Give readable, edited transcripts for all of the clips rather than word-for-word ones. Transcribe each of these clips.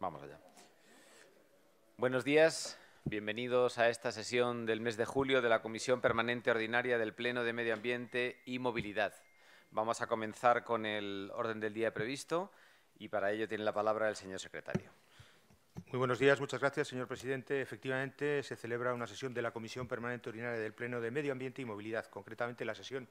Vamos allá. Buenos días, bienvenidos a esta sesión del mes de julio de la Comisión Permanente Ordinaria del Pleno de Medio Ambiente y Movilidad. Vamos a comenzar con el orden del día previsto y para ello tiene la palabra el señor secretario. Muy buenos días, muchas gracias, señor presidente. Efectivamente, se celebra una sesión de la Comisión Permanente Ordinaria del Pleno de Medio Ambiente y Movilidad, concretamente la sesión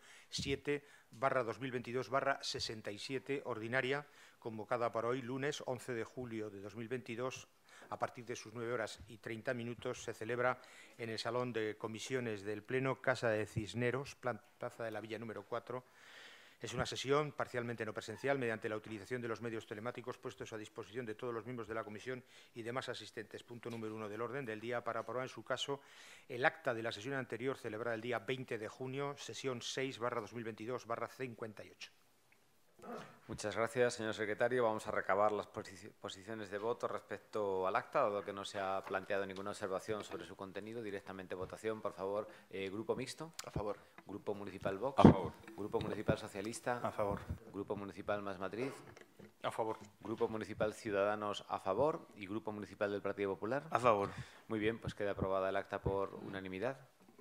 7/2022/67 ordinaria, convocada para hoy, lunes 11 de julio de 2022, a partir de sus 9:30, se celebra en el Salón de Comisiones del Pleno, Casa de Cisneros, Plaza de la Villa número 4. Es una sesión parcialmente no presencial mediante la utilización de los medios telemáticos puestos a disposición de todos los miembros de la comisión y demás asistentes. Punto número 1 del orden del día para aprobar en su caso el acta de la sesión anterior celebrada el día 20 de junio, sesión 6/2022/58. Muchas gracias, señor secretario. Vamos a recabar las posiciones de voto respecto al acta, dado que no se ha planteado ninguna observación sobre su contenido. Directamente votación, por favor. Grupo Mixto. A favor. Grupo Municipal Vox. A favor. Grupo Municipal Socialista. A favor. Grupo Municipal Más Madrid. A favor. Grupo Municipal Ciudadanos a favor y Grupo Municipal del Partido Popular. A favor. Muy bien, pues queda aprobada el acta por unanimidad.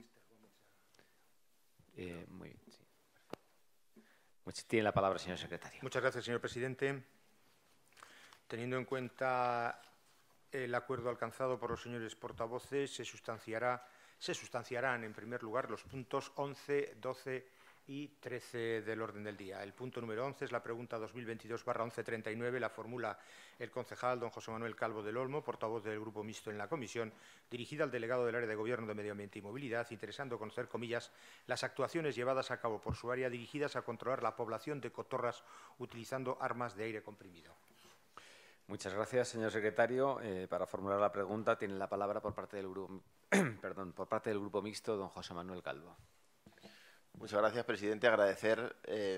Muy bien, sí. Tiene la palabra, señor secretario. Muchas gracias, señor presidente. Teniendo en cuenta el acuerdo alcanzado por los señores portavoces, se sustanciarán, en primer lugar, los puntos 11, 12 y 13 del orden del día. El punto número 11 es la pregunta 2022/1139, la formula el concejal don José Manuel Calvo del Olmo, portavoz del Grupo Mixto en la comisión, dirigida al delegado del área de Gobierno de Medio Ambiente y Movilidad, interesando conocer, comillas, las actuaciones llevadas a cabo por su área dirigidas a controlar la población de cotorras utilizando armas de aire comprimido. Muchas gracias, señor secretario. Para formular la pregunta tiene la palabra por parte del Grupo, por parte del Grupo Mixto don José Manuel Calvo. Muchas gracias, presidente. Agradecer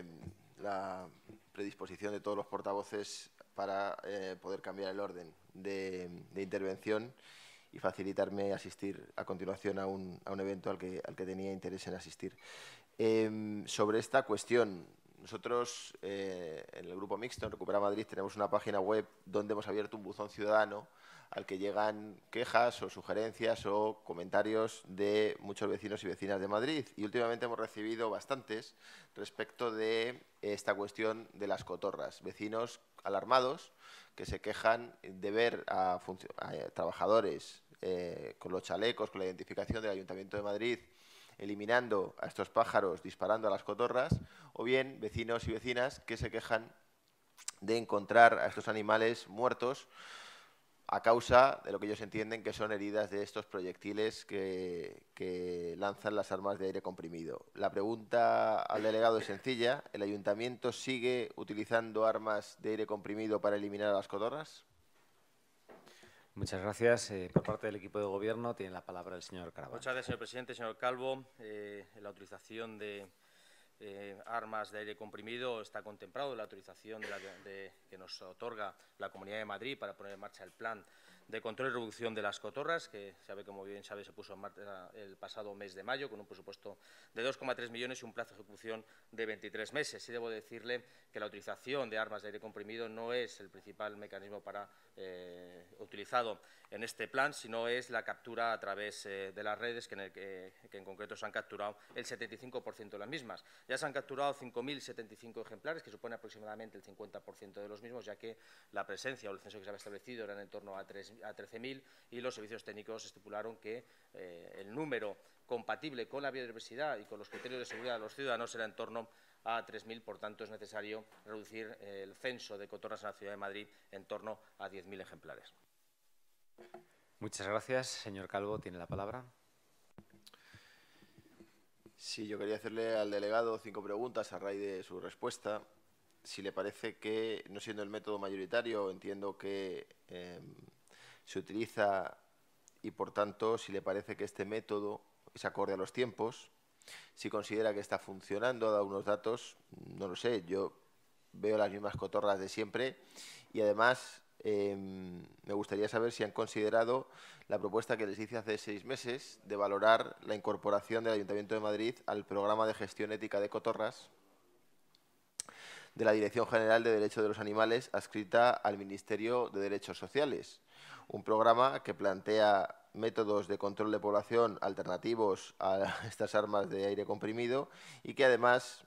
la predisposición de todos los portavoces para poder cambiar el orden de intervención y facilitarme asistir a continuación a un evento al que tenía interés en asistir. Sobre esta cuestión, nosotros en el Grupo Mixto, en Recupera Madrid, tenemos una página web donde hemos abierto un buzón ciudadano al que llegan quejas o sugerencias o comentarios de muchos vecinos y vecinas de Madrid. Y últimamente hemos recibido bastantes respecto de esta cuestión de las cotorras. Vecinos alarmados que se quejan de ver a trabajadores con los chalecos, con la identificación del Ayuntamiento de Madrid, eliminando a estos pájaros, disparando a las cotorras, o bien vecinos y vecinas que se quejan de encontrar a estos animales muertos a causa de lo que ellos entienden que son heridas de estos proyectiles que lanzan las armas de aire comprimido. La pregunta al delegado es sencilla. ¿El Ayuntamiento sigue utilizando armas de aire comprimido para eliminar a las cotorras? Muchas gracias. Por parte del equipo de Gobierno tiene la palabra el señor Caraballo. Muchas gracias, señor presidente. Señor Calvo, la utilización de armas de aire comprimido está contemplado en la autorización que nos otorga la Comunidad de Madrid para poner en marcha el plan de control y reducción de las cotorras, que como bien sabe, se puso en marcha el pasado mes de mayo con un presupuesto de 2,3 millones y un plazo de ejecución de 23 meses. Y debo decirle que la utilización de armas de aire comprimido no es el principal mecanismo utilizado en este plan, sino es la captura a través de las redes, que en concreto se han capturado el 75% de las mismas. Ya se han capturado 5.075 ejemplares, que supone aproximadamente el 50% de los mismos, ya que la presencia o el censo que se había establecido era en torno a 13.000 y los servicios técnicos estipularon que el número compatible con la biodiversidad y con los criterios de seguridad de los ciudadanos era en torno a 3.000, por tanto es necesario reducir el censo de cotorras en la ciudad de Madrid en torno a 10.000 ejemplares. Muchas gracias. Señor Calvo, tiene la palabra. Sí, yo quería hacerle al delegado 5 preguntas a raíz de su respuesta. Si le parece que, no siendo el método mayoritario, entiendo que se utiliza y, por tanto, si le parece que este método es acorde a los tiempos, si considera que está funcionando, ha dado unos datos, no lo sé, yo veo las mismas cotorras de siempre y, además, me gustaría saber si han considerado la propuesta que les hice hace 6 meses de valorar la incorporación del Ayuntamiento de Madrid al programa de gestión ética de cotorras, de la Dirección General de Derechos de los Animales adscrita al Ministerio de Derechos Sociales. Un programa que plantea métodos de control de población alternativos a estas armas de aire comprimido y que además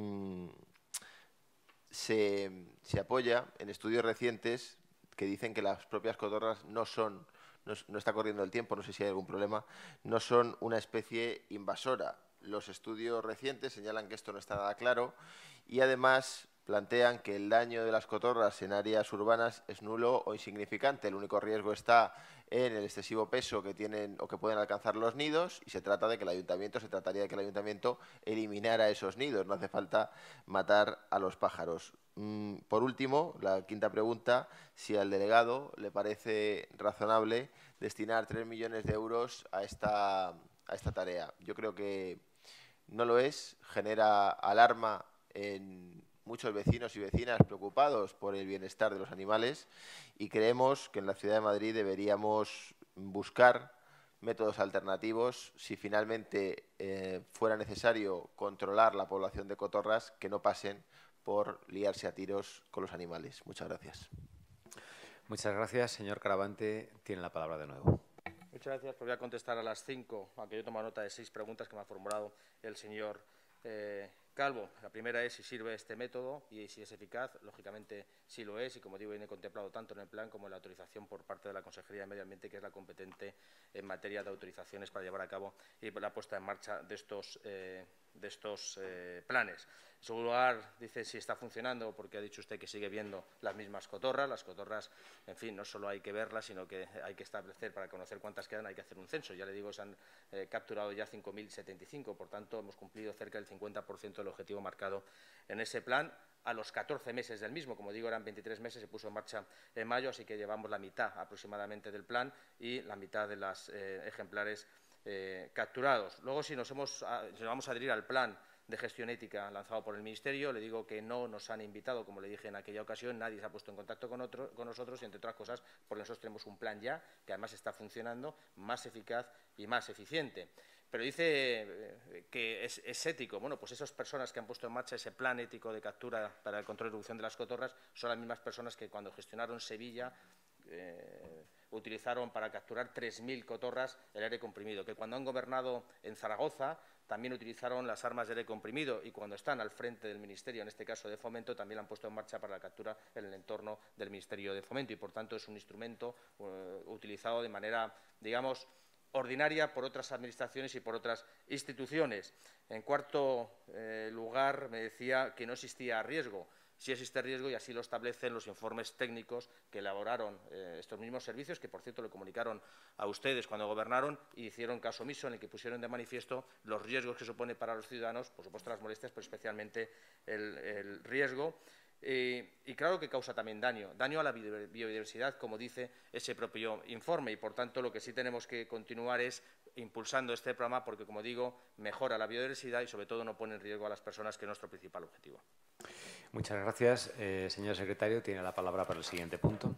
se apoya en estudios recientes que dicen que las propias cotorras no está corriendo el tiempo, no sé si hay algún problema, no son una especie invasora. Los estudios recientes señalan que esto no está nada claro y además plantean que el daño de las cotorras en áreas urbanas es nulo o insignificante. El único riesgo está en el excesivo peso que tienen o que pueden alcanzar los nidos y se trataría de que el ayuntamiento eliminara esos nidos. No hace falta matar a los pájaros. Por último, la quinta pregunta, si al delegado le parece razonable destinar 3 millones de euros a esta tarea. Yo creo que no lo es, genera alarma en muchos vecinos y vecinas preocupados por el bienestar de los animales y creemos que en la Ciudad de Madrid deberíamos buscar métodos alternativos si finalmente fuera necesario controlar la población de cotorras que no pasen por liarse a tiros con los animales. Muchas gracias. Muchas gracias. Señor Caravante, tiene la palabra de nuevo. Muchas gracias. Pues voy a contestar a las 5, aunque yo tomo nota de 6 preguntas que me ha formulado el señor Calvo. La primera es si sirve este método y si es eficaz. Lógicamente sí lo es y, como digo, viene contemplado tanto en el plan como en la autorización por parte de la Consejería de Medio Ambiente, que es la competente en materia de autorizaciones para llevar a cabo y la puesta en marcha de estos planes. En segundo lugar, dice si está funcionando, porque ha dicho usted que sigue viendo las mismas cotorras. Las cotorras, en fin, no solo hay que verlas, sino que hay que establecer, para conocer cuántas quedan, hay que hacer un censo. Ya le digo, se han capturado ya 5.075, por tanto, hemos cumplido cerca del 50% del objetivo marcado en ese plan. A los 14 meses del mismo, como digo, eran 23 meses, se puso en marcha en mayo, así que llevamos la mitad aproximadamente del plan y la mitad de los ejemplares capturados. Luego, si nos vamos a adherir al plan de gestión ética lanzado por el Ministerio, le digo que no nos han invitado, como le dije en aquella ocasión, nadie se ha puesto en contacto con nosotros y, entre otras cosas, porque nosotros tenemos un plan ya que además está funcionando, más eficaz y más eficiente. Pero dice que es ético. Bueno, pues esas personas que han puesto en marcha ese plan ético de captura para el control y reducción de las cotorras son las mismas personas que cuando gestionaron Sevilla utilizaron para capturar 3.000 cotorras el aire comprimido, que cuando han gobernado en Zaragoza también utilizaron las armas de aire comprimido y cuando están al frente del Ministerio, en este caso de Fomento, también la han puesto en marcha para la captura en el entorno del Ministerio de Fomento y, por tanto, es un instrumento utilizado de manera, digamos, ordinaria por otras administraciones y por otras instituciones. En cuarto lugar, me decía que no existía riesgo. Sí existe riesgo y así lo establecen los informes técnicos que elaboraron estos mismos servicios, que por cierto le comunicaron a ustedes cuando gobernaron y hicieron caso omiso, en el que pusieron de manifiesto los riesgos que supone para los ciudadanos, por supuesto las molestias, pero especialmente el riesgo. Y claro que causa también daño a la biodiversidad, como dice ese propio informe. Y, por tanto, lo que sí tenemos que continuar es impulsando este programa porque, como digo, mejora la biodiversidad y, sobre todo, no pone en riesgo a las personas, que es nuestro principal objetivo. Muchas gracias. Señor secretario, tiene la palabra para el siguiente punto.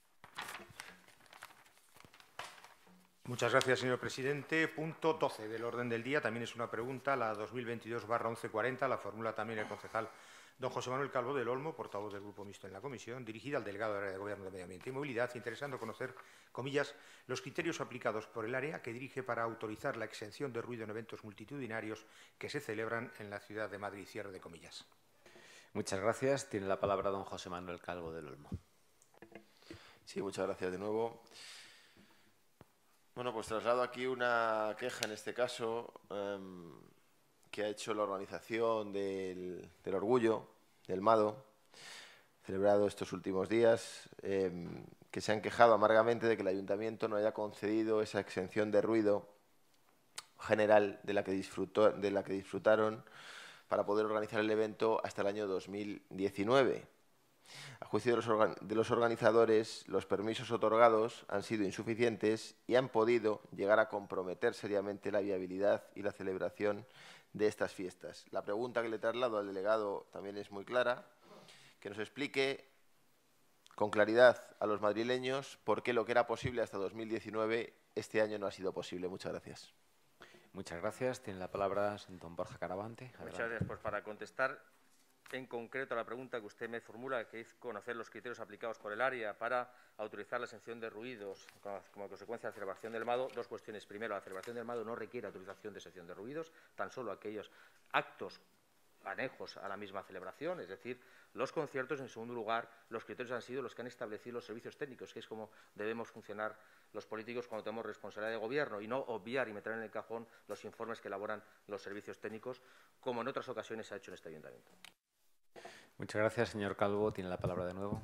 Muchas gracias, señor presidente. Punto 12 del orden del día. También es una pregunta, la 2022/1140. La formula también el concejal don José Manuel Calvo del Olmo, portavoz del Grupo Mixto en la comisión, dirigida al delegado del área de Gobierno de Medio Ambiente y Movilidad, interesando conocer, comillas, los criterios aplicados por el área que dirige para autorizar la exención de ruido en eventos multitudinarios que se celebran en la ciudad de Madrid. Cierre de comillas. Muchas gracias. Tiene la palabra don José Manuel Calvo del Olmo. Sí, muchas gracias de nuevo. Bueno, pues traslado aquí una queja, en este caso, que ha hecho la organización del Orgullo, del Mado, celebrado estos últimos días, que se han quejado amargamente de que el Ayuntamiento no haya concedido esa exención de ruido general de la que disfrutaron para poder organizar el evento hasta el año 2019. A juicio de los organizadores, los permisos otorgados han sido insuficientes y han podido llegar a comprometer seriamente la viabilidad y la celebración de estas fiestas. La pregunta que le traslado al delegado también es muy clara, que nos explique con claridad a los madrileños por qué lo que era posible hasta 2019 este año no ha sido posible. Muchas gracias. Muchas gracias. Tiene la palabra don Borja Caravante. Adelante. Muchas gracias. Pues para contestar, en concreto a la pregunta que usted me formula, que es conocer los criterios aplicados por el área para autorizar la exención de ruidos como consecuencia de la celebración del MADO, dos cuestiones. Primero, la celebración del MADO no requiere autorización de exención de ruidos, tan solo aquellos actos anejos a la misma celebración, es decir, los conciertos. En segundo lugar, los criterios han sido los que han establecido los servicios técnicos, que es como debemos funcionar los políticos cuando tenemos responsabilidad de gobierno, y no obviar y meter en el cajón los informes que elaboran los servicios técnicos, como en otras ocasiones se ha hecho en este ayuntamiento. Muchas gracias, señor Calvo. Tiene la palabra de nuevo.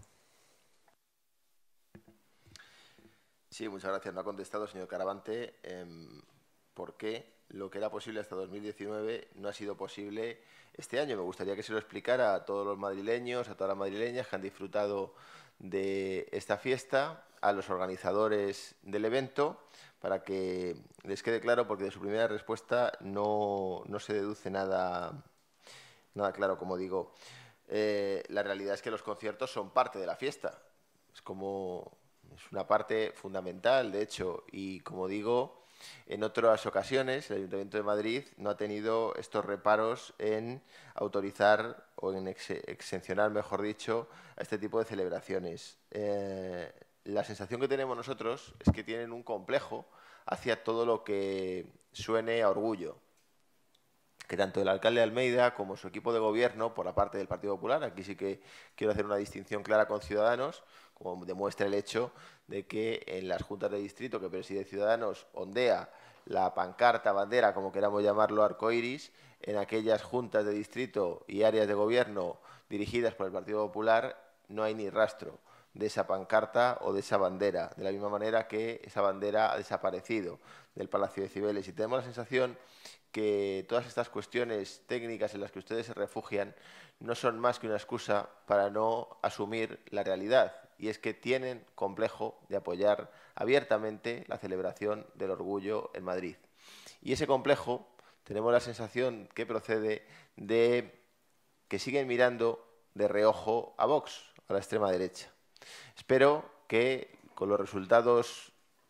Sí, muchas gracias. No ha contestado, señor Caravante, por qué lo que era posible hasta 2019 no ha sido posible este año. Me gustaría que se lo explicara a todos los madrileños, a todas las madrileñas que han disfrutado de esta fiesta, a los organizadores del evento, para que les quede claro, porque de su primera respuesta no se deduce nada claro, como digo. La realidad es que los conciertos son parte de la fiesta. Es una parte fundamental, de hecho, y como digo, en otras ocasiones el Ayuntamiento de Madrid no ha tenido estos reparos en autorizar o en exencionar, mejor dicho, a este tipo de celebraciones. La sensación que tenemos nosotros es que tienen un complejo hacia todo lo que suene a orgullo, que tanto el alcalde de Almeida como su equipo de gobierno, por la parte del Partido Popular, aquí sí que quiero hacer una distinción clara con Ciudadanos, como demuestra el hecho de que en las juntas de distrito que preside Ciudadanos ondea la pancarta, bandera, como queramos llamarlo, arcoiris, en aquellas juntas de distrito y áreas de gobierno dirigidas por el Partido Popular no hay ni rastro de esa pancarta o de esa bandera, de la misma manera que esa bandera ha desaparecido del Palacio de Cibeles. Y tenemos la sensación que todas estas cuestiones técnicas en las que ustedes se refugian no son más que una excusa para no asumir la realidad, y es que tienen complejo de apoyar abiertamente la celebración del orgullo en Madrid. Y ese complejo, tenemos la sensación que procede de que siguen mirando de reojo a Vox, a la extrema derecha. Espero que con los resultados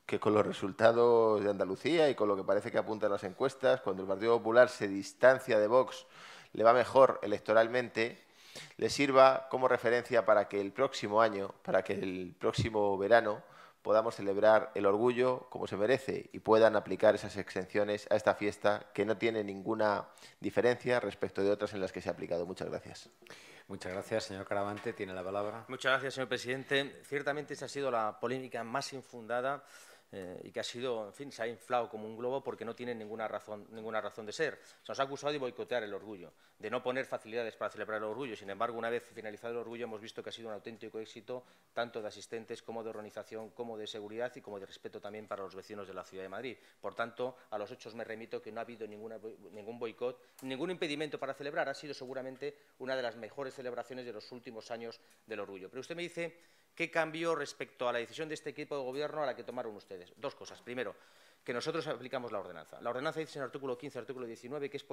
de Andalucía y con lo que parece que apuntan las encuestas, cuando el Partido Popular se distancia de Vox, le va mejor electoralmente, le sirva como referencia para que el próximo año, para que el próximo verano, podamos celebrar el orgullo como se merece y puedan aplicar esas exenciones a esta fiesta que no tiene ninguna diferencia respecto de otras en las que se ha aplicado. Muchas gracias. Muchas gracias, señor Caravante. Tiene la palabra. Muchas gracias, señor presidente. Ciertamente esa ha sido la polémica más infundada y que ha sido, en fin, se ha inflado como un globo porque no tiene ninguna razón de ser. Se nos ha acusado de boicotear el orgullo, de no poner facilidades para celebrar el orgullo. Sin embargo, una vez finalizado el orgullo, hemos visto que ha sido un auténtico éxito, tanto de asistentes como de organización, como de seguridad y como de respeto también para los vecinos de la Ciudad de Madrid. Por tanto, a los hechos me remito, que no ha habido ningún boicot, ningún impedimento para celebrar. Ha sido seguramente una de las mejores celebraciones de los últimos años del orgullo. Pero usted me dice, ¿qué cambió respecto a la decisión de este equipo de gobierno a la que tomaron ustedes? Dos cosas. Primero, que nosotros aplicamos la ordenanza. La ordenanza dice en el artículo 15, artículo 19, que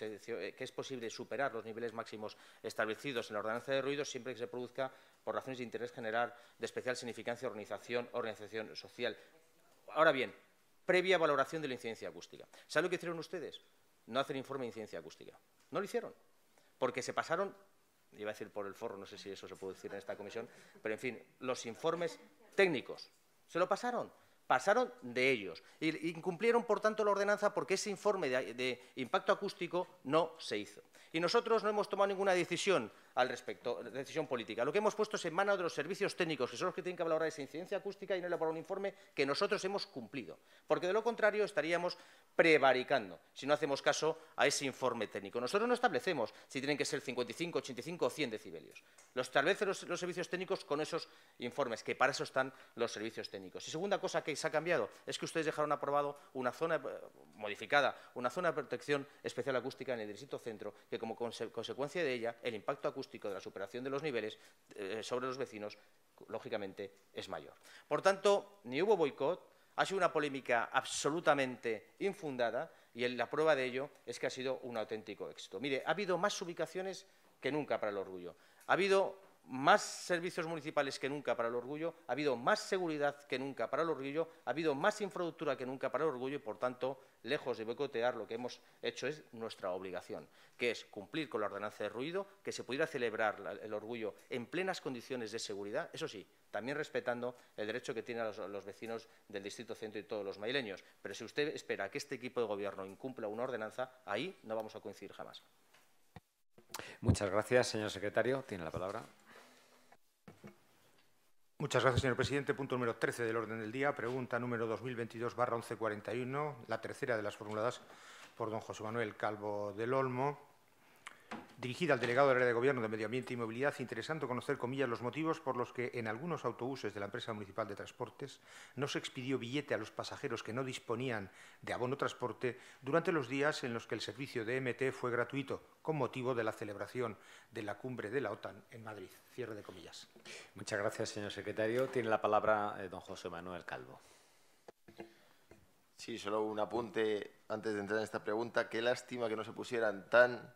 es posible superar los niveles máximos establecidos en la ordenanza de ruidos siempre que se produzca por razones de interés general de especial significancia, organización social. Ahora bien, previa valoración de la incidencia acústica. ¿Saben lo que hicieron ustedes? No hacer informe de incidencia acústica. No lo hicieron, porque se pasaron, iba a decir por el forro, no sé si eso se puede decir en esta comisión, pero en fin, los informes técnicos se lo pasaron de ellos. Y incumplieron, por tanto, la ordenanza porque ese informe de impacto acústico no se hizo. Y nosotros no hemos tomado ninguna decisión al respecto, decisión política. Lo que hemos puesto es en manos de los servicios técnicos, que son los que tienen que valorar esa incidencia acústica y no elaborar un informe que nosotros hemos cumplido. Porque de lo contrario estaríamos prevaricando si no hacemos caso a ese informe técnico. Nosotros no establecemos si tienen que ser 55, 85 o 100 decibelios. Lo establecen los servicios técnicos con esos informes, que para eso están los servicios técnicos. Y segunda cosa que se ha cambiado es que ustedes dejaron aprobado una zona modificada, una zona de protección especial acústica en el distrito centro, que como consecuencia de ella el impacto acústico de la superación de los niveles sobre los vecinos, lógicamente, es mayor. Por tanto, ni hubo boicot, ha sido una polémica absolutamente infundada y la prueba de ello es que ha sido un auténtico éxito. Mire, ha habido más ubicaciones que nunca para el orgullo. Ha habido más servicios municipales que nunca para el orgullo, ha habido más seguridad que nunca para el orgullo, ha habido más infraestructura que nunca para el orgullo y, por tanto, lejos de boicotear, lo que hemos hecho es nuestra obligación, que es cumplir con la ordenanza de ruido, que se pudiera celebrar el orgullo en plenas condiciones de seguridad, eso sí, también respetando el derecho que tienen los vecinos del Distrito Centro y todos los madrileños. Pero si usted espera que este equipo de Gobierno incumpla una ordenanza, ahí no vamos a coincidir jamás. Muchas gracias, señor secretario. Tiene la palabra. Muchas gracias, señor presidente. Punto número 13 del orden del día. Pregunta número 2022/1141, la tercera de las formuladas por don José Manuel Calvo del Olmo, dirigida al delegado del área de Gobierno de Medio Ambiente y Movilidad, interesando conocer, comillas, los motivos por los que en algunos autobuses de la empresa municipal de transportes no se expidió billete a los pasajeros que no disponían de abono transporte durante los días en los que el servicio de MT fue gratuito, con motivo de la celebración de la cumbre de la OTAN en Madrid. Cierre de comillas. Muchas gracias, señor secretario. Tiene la palabra don José Manuel Calvo. Sí, solo un apunte antes de entrar en esta pregunta. Qué lástima que no se pusieran tan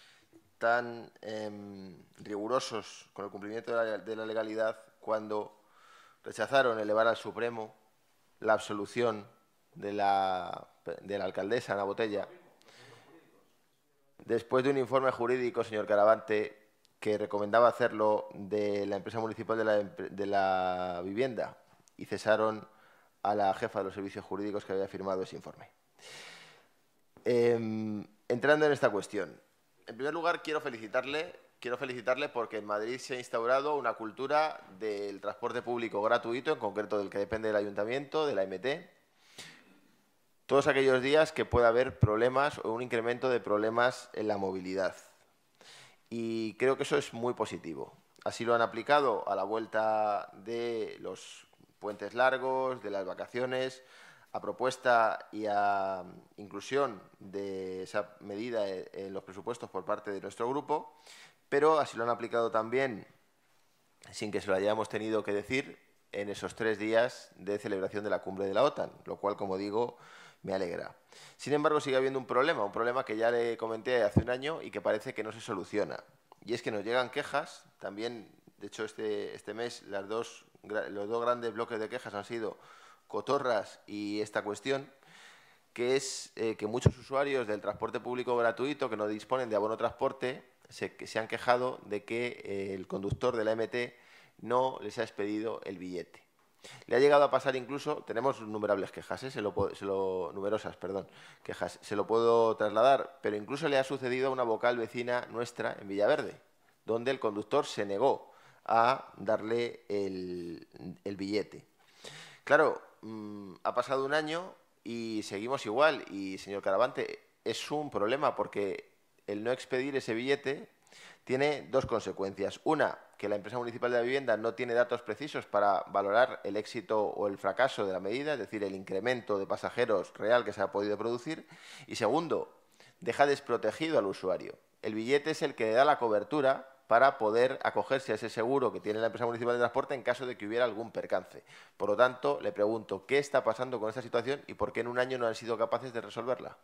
rigurosos con el cumplimiento de la legalidad cuando rechazaron elevar al Supremo la absolución de la alcaldesa Ana Botella, después de un informe jurídico, señor Caravante, que recomendaba hacerlo de la empresa municipal de la vivienda, y cesaron a la jefa de los servicios jurídicos que había firmado ese informe. Entrando en esta cuestión, en primer lugar, quiero felicitarle porque en Madrid se ha instaurado una cultura del transporte público gratuito, en concreto del que depende del Ayuntamiento, de la MT, todos aquellos días que pueda haber problemas o un incremento de problemas en la movilidad. Y creo que eso es muy positivo. Así lo han aplicado a la vuelta de los puentes largos, de las vacaciones, a propuesta y a inclusión de esa medida en los presupuestos por parte de nuestro grupo, pero así lo han aplicado también, sin que se lo hayamos tenido que decir, en esos 3 días de celebración de la cumbre de la OTAN, lo cual, como digo, me alegra. Sin embargo, sigue habiendo un problema que ya le comenté hace un año y que parece que no se soluciona. Y es que nos llegan quejas, también, de hecho, este mes los dos grandes bloques de quejas han sido cotorras y esta cuestión, que es que muchos usuarios del transporte público gratuito que no disponen de abono transporte se han quejado de que el conductor de la MT no les ha expedido el billete. Le ha llegado a pasar incluso, tenemos innumerables quejas, numerosas quejas, se lo puedo trasladar, pero incluso le ha sucedido a una vocal vecina nuestra en Villaverde, donde el conductor se negó a darle el billete. Claro, ha pasado un año y seguimos igual. Y, señor Caravante, es un problema porque el no expedir ese billete tiene 2 consecuencias. Una, que la empresa municipal de la vivienda no tiene datos precisos para valorar el éxito o el fracaso de la medida, es decir, el incremento de pasajeros real que se ha podido producir. Y segundo, deja desprotegido al usuario. El billete es el que le da la cobertura para poder acogerse a ese seguro que tiene la empresa municipal de transporte en caso de que hubiera algún percance. Por lo tanto, le pregunto, ¿qué está pasando con esta situación y por qué en un año no han sido capaces de resolverla?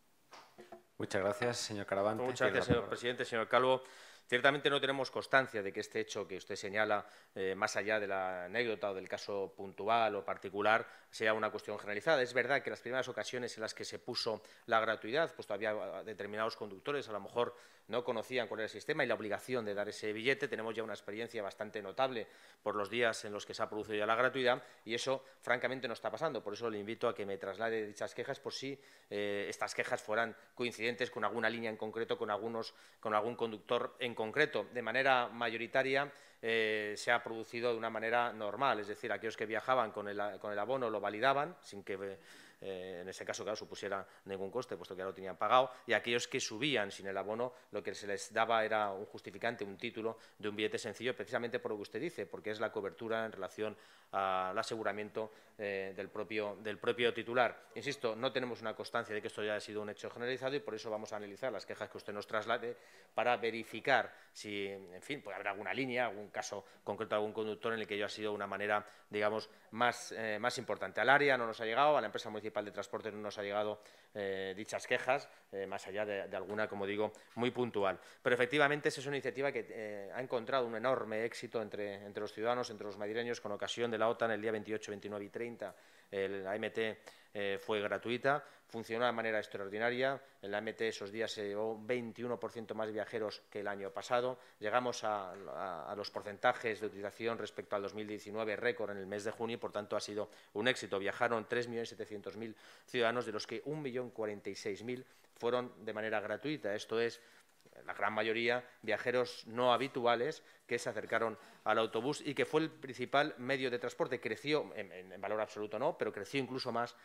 Muchas gracias, señor Caravante. Muchas gracias, señor presidente. Señor Calvo, ciertamente no tenemos constancia de que este hecho que usted señala, más allá de la anécdota o del caso puntual o particular, sea una cuestión generalizada. Es verdad que las primeras ocasiones en las que se puso la gratuidad, pues todavía determinados conductores a lo mejor no conocían cuál era el sistema y la obligación de dar ese billete. Tenemos ya una experiencia bastante notable por los días en los que se ha producido ya la gratuidad y eso, francamente, no está pasando. Por eso le invito a que me traslade dichas quejas por si estas quejas fueran coincidentes con alguna línea en concreto, con algún conductor en concreto. De manera mayoritaria se ha producido de una manera normal, es decir, aquellos que viajaban con el abono lo validaban sin que en ese caso, claro, supusiera ningún coste, puesto que ya lo tenían pagado, y aquellos que subían sin el abono, lo que se les daba era un justificante, un título de un billete sencillo, precisamente por lo que usted dice, porque es la cobertura en relación al aseguramiento del propio titular. Insisto, no tenemos una constancia de que esto ya haya sido un hecho generalizado y por eso vamos a analizar las quejas que usted nos traslade para verificar si, en fin, puede haber alguna línea, algún caso concreto de algún conductor en el que ello ha sido de una manera, digamos, más importante. Al área no nos ha llegado, a la empresa municipal Municipal de Transporte no nos ha llegado dichas quejas, más allá de alguna, como digo, muy puntual. Pero efectivamente esa es una iniciativa que ha encontrado un enorme éxito entre los ciudadanos, entre los madrileños, con ocasión de la OTAN el día 28, 29 y 30. La AMT fue gratuita, funcionó de manera extraordinaria. En la AMT esos días se llevó 21% más viajeros que el año pasado. Llegamos a los porcentajes de utilización respecto al 2019 récord en el mes de junio y, por tanto, ha sido un éxito. Viajaron 3.700.000 ciudadanos, de los que 1.046.000 fueron de manera gratuita. Esto es, la gran mayoría, viajeros no habituales que se acercaron al autobús y que fue el principal medio de transporte. Creció, en valor absoluto no, pero creció incluso más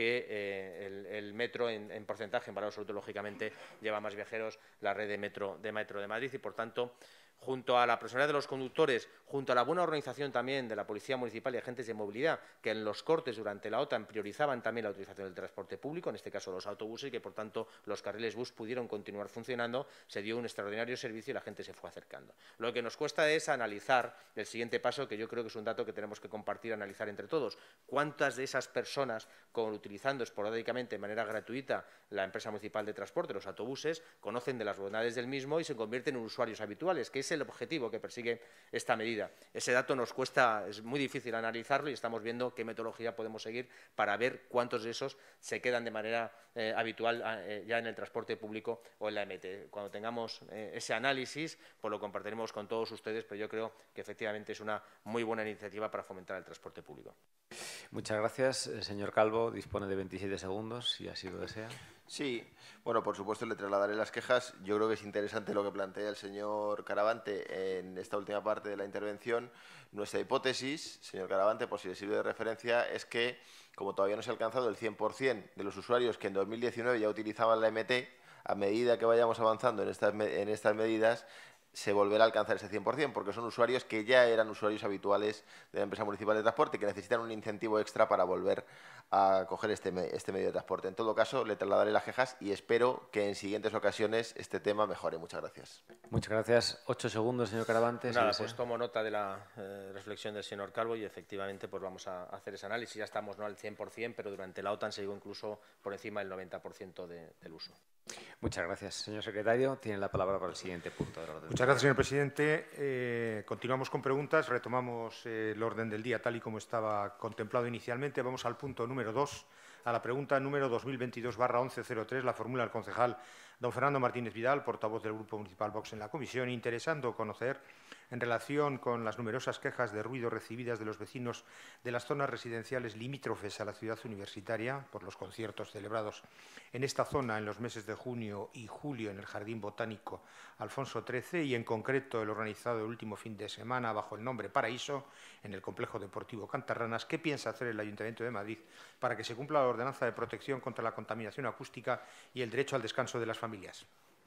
que el metro en porcentaje. En valor absoluto, lógicamente, lleva más viajeros la red de metro de Madrid y, por tanto, junto a la profesionalidad de los conductores, junto a la buena organización también de la Policía Municipal y agentes de movilidad, que en los cortes durante la OTAN priorizaban también la utilización del transporte público, en este caso los autobuses, y que, por tanto, los carriles bus pudieron continuar funcionando, se dio un extraordinario servicio y la gente se fue acercando. Lo que nos cuesta es analizar el siguiente paso, que yo creo que es un dato que tenemos que compartir, analizar entre todos. ¿Cuántas de esas personas, utilizando esporádicamente de manera gratuita la empresa municipal de transporte, los autobuses, conocen de las bondades del mismo y se convierten en usuarios habituales, que es el objetivo que persigue esta medida? Ese dato nos cuesta, es muy difícil analizarlo y estamos viendo qué metodología podemos seguir para ver cuántos de esos se quedan de manera habitual ya en el transporte público o en la AMT. Cuando tengamos ese análisis, pues lo compartiremos con todos ustedes, pero yo creo que efectivamente es una muy buena iniciativa para fomentar el transporte público. Muchas gracias. El señor Calvo dispone de 27 segundos, si así lo desea. Sí, bueno, por supuesto le trasladaré las quejas. Yo creo que es interesante lo que plantea el señor Caravante en esta última parte de la intervención. Nuestra hipótesis, señor Caravante, por si le sirve de referencia, es que, como todavía no se ha alcanzado el 100% de los usuarios que en 2019 ya utilizaban la MT, a medida que vayamos avanzando en estas medidas, se volverá a alcanzar ese 100%, porque son usuarios que ya eran usuarios habituales de la empresa municipal de transporte y que necesitan un incentivo extra para volver a coger este medio de transporte. En todo caso, le trasladaré las quejas y espero que en siguientes ocasiones este tema mejore. Muchas gracias. Muchas gracias. 8 segundos, señor Caravante. Nada, pues tomo nota de la reflexión del señor Calvo y efectivamente pues vamos a hacer ese análisis. Ya estamos no al 100%, pero durante la OTAN se llegó incluso por encima del 90% del uso. Muchas gracias. Señor secretario, tiene la palabra para el siguiente punto del orden. Muchas gracias, señor presidente. Continuamos con preguntas. Retomamos el orden del día tal y como estaba contemplado inicialmente. Vamos al punto número 2, a la pregunta número 2022/1103. La formula el concejal don Fernando Martínez Vidal, portavoz del Grupo Municipal Vox en la comisión, interesando conocer, en relación con las numerosas quejas de ruido recibidas de los vecinos de las zonas residenciales limítrofes a la ciudad universitaria por los conciertos celebrados en esta zona en los meses de junio y julio en el Jardín Botánico Alfonso XIII y, en concreto, el organizado el último fin de semana bajo el nombre Paraíso en el Complejo Deportivo Cantarranas. ¿Qué piensa hacer el Ayuntamiento de Madrid para que se cumpla la ordenanza de protección contra la contaminación acústica y el derecho al descanso de las familias?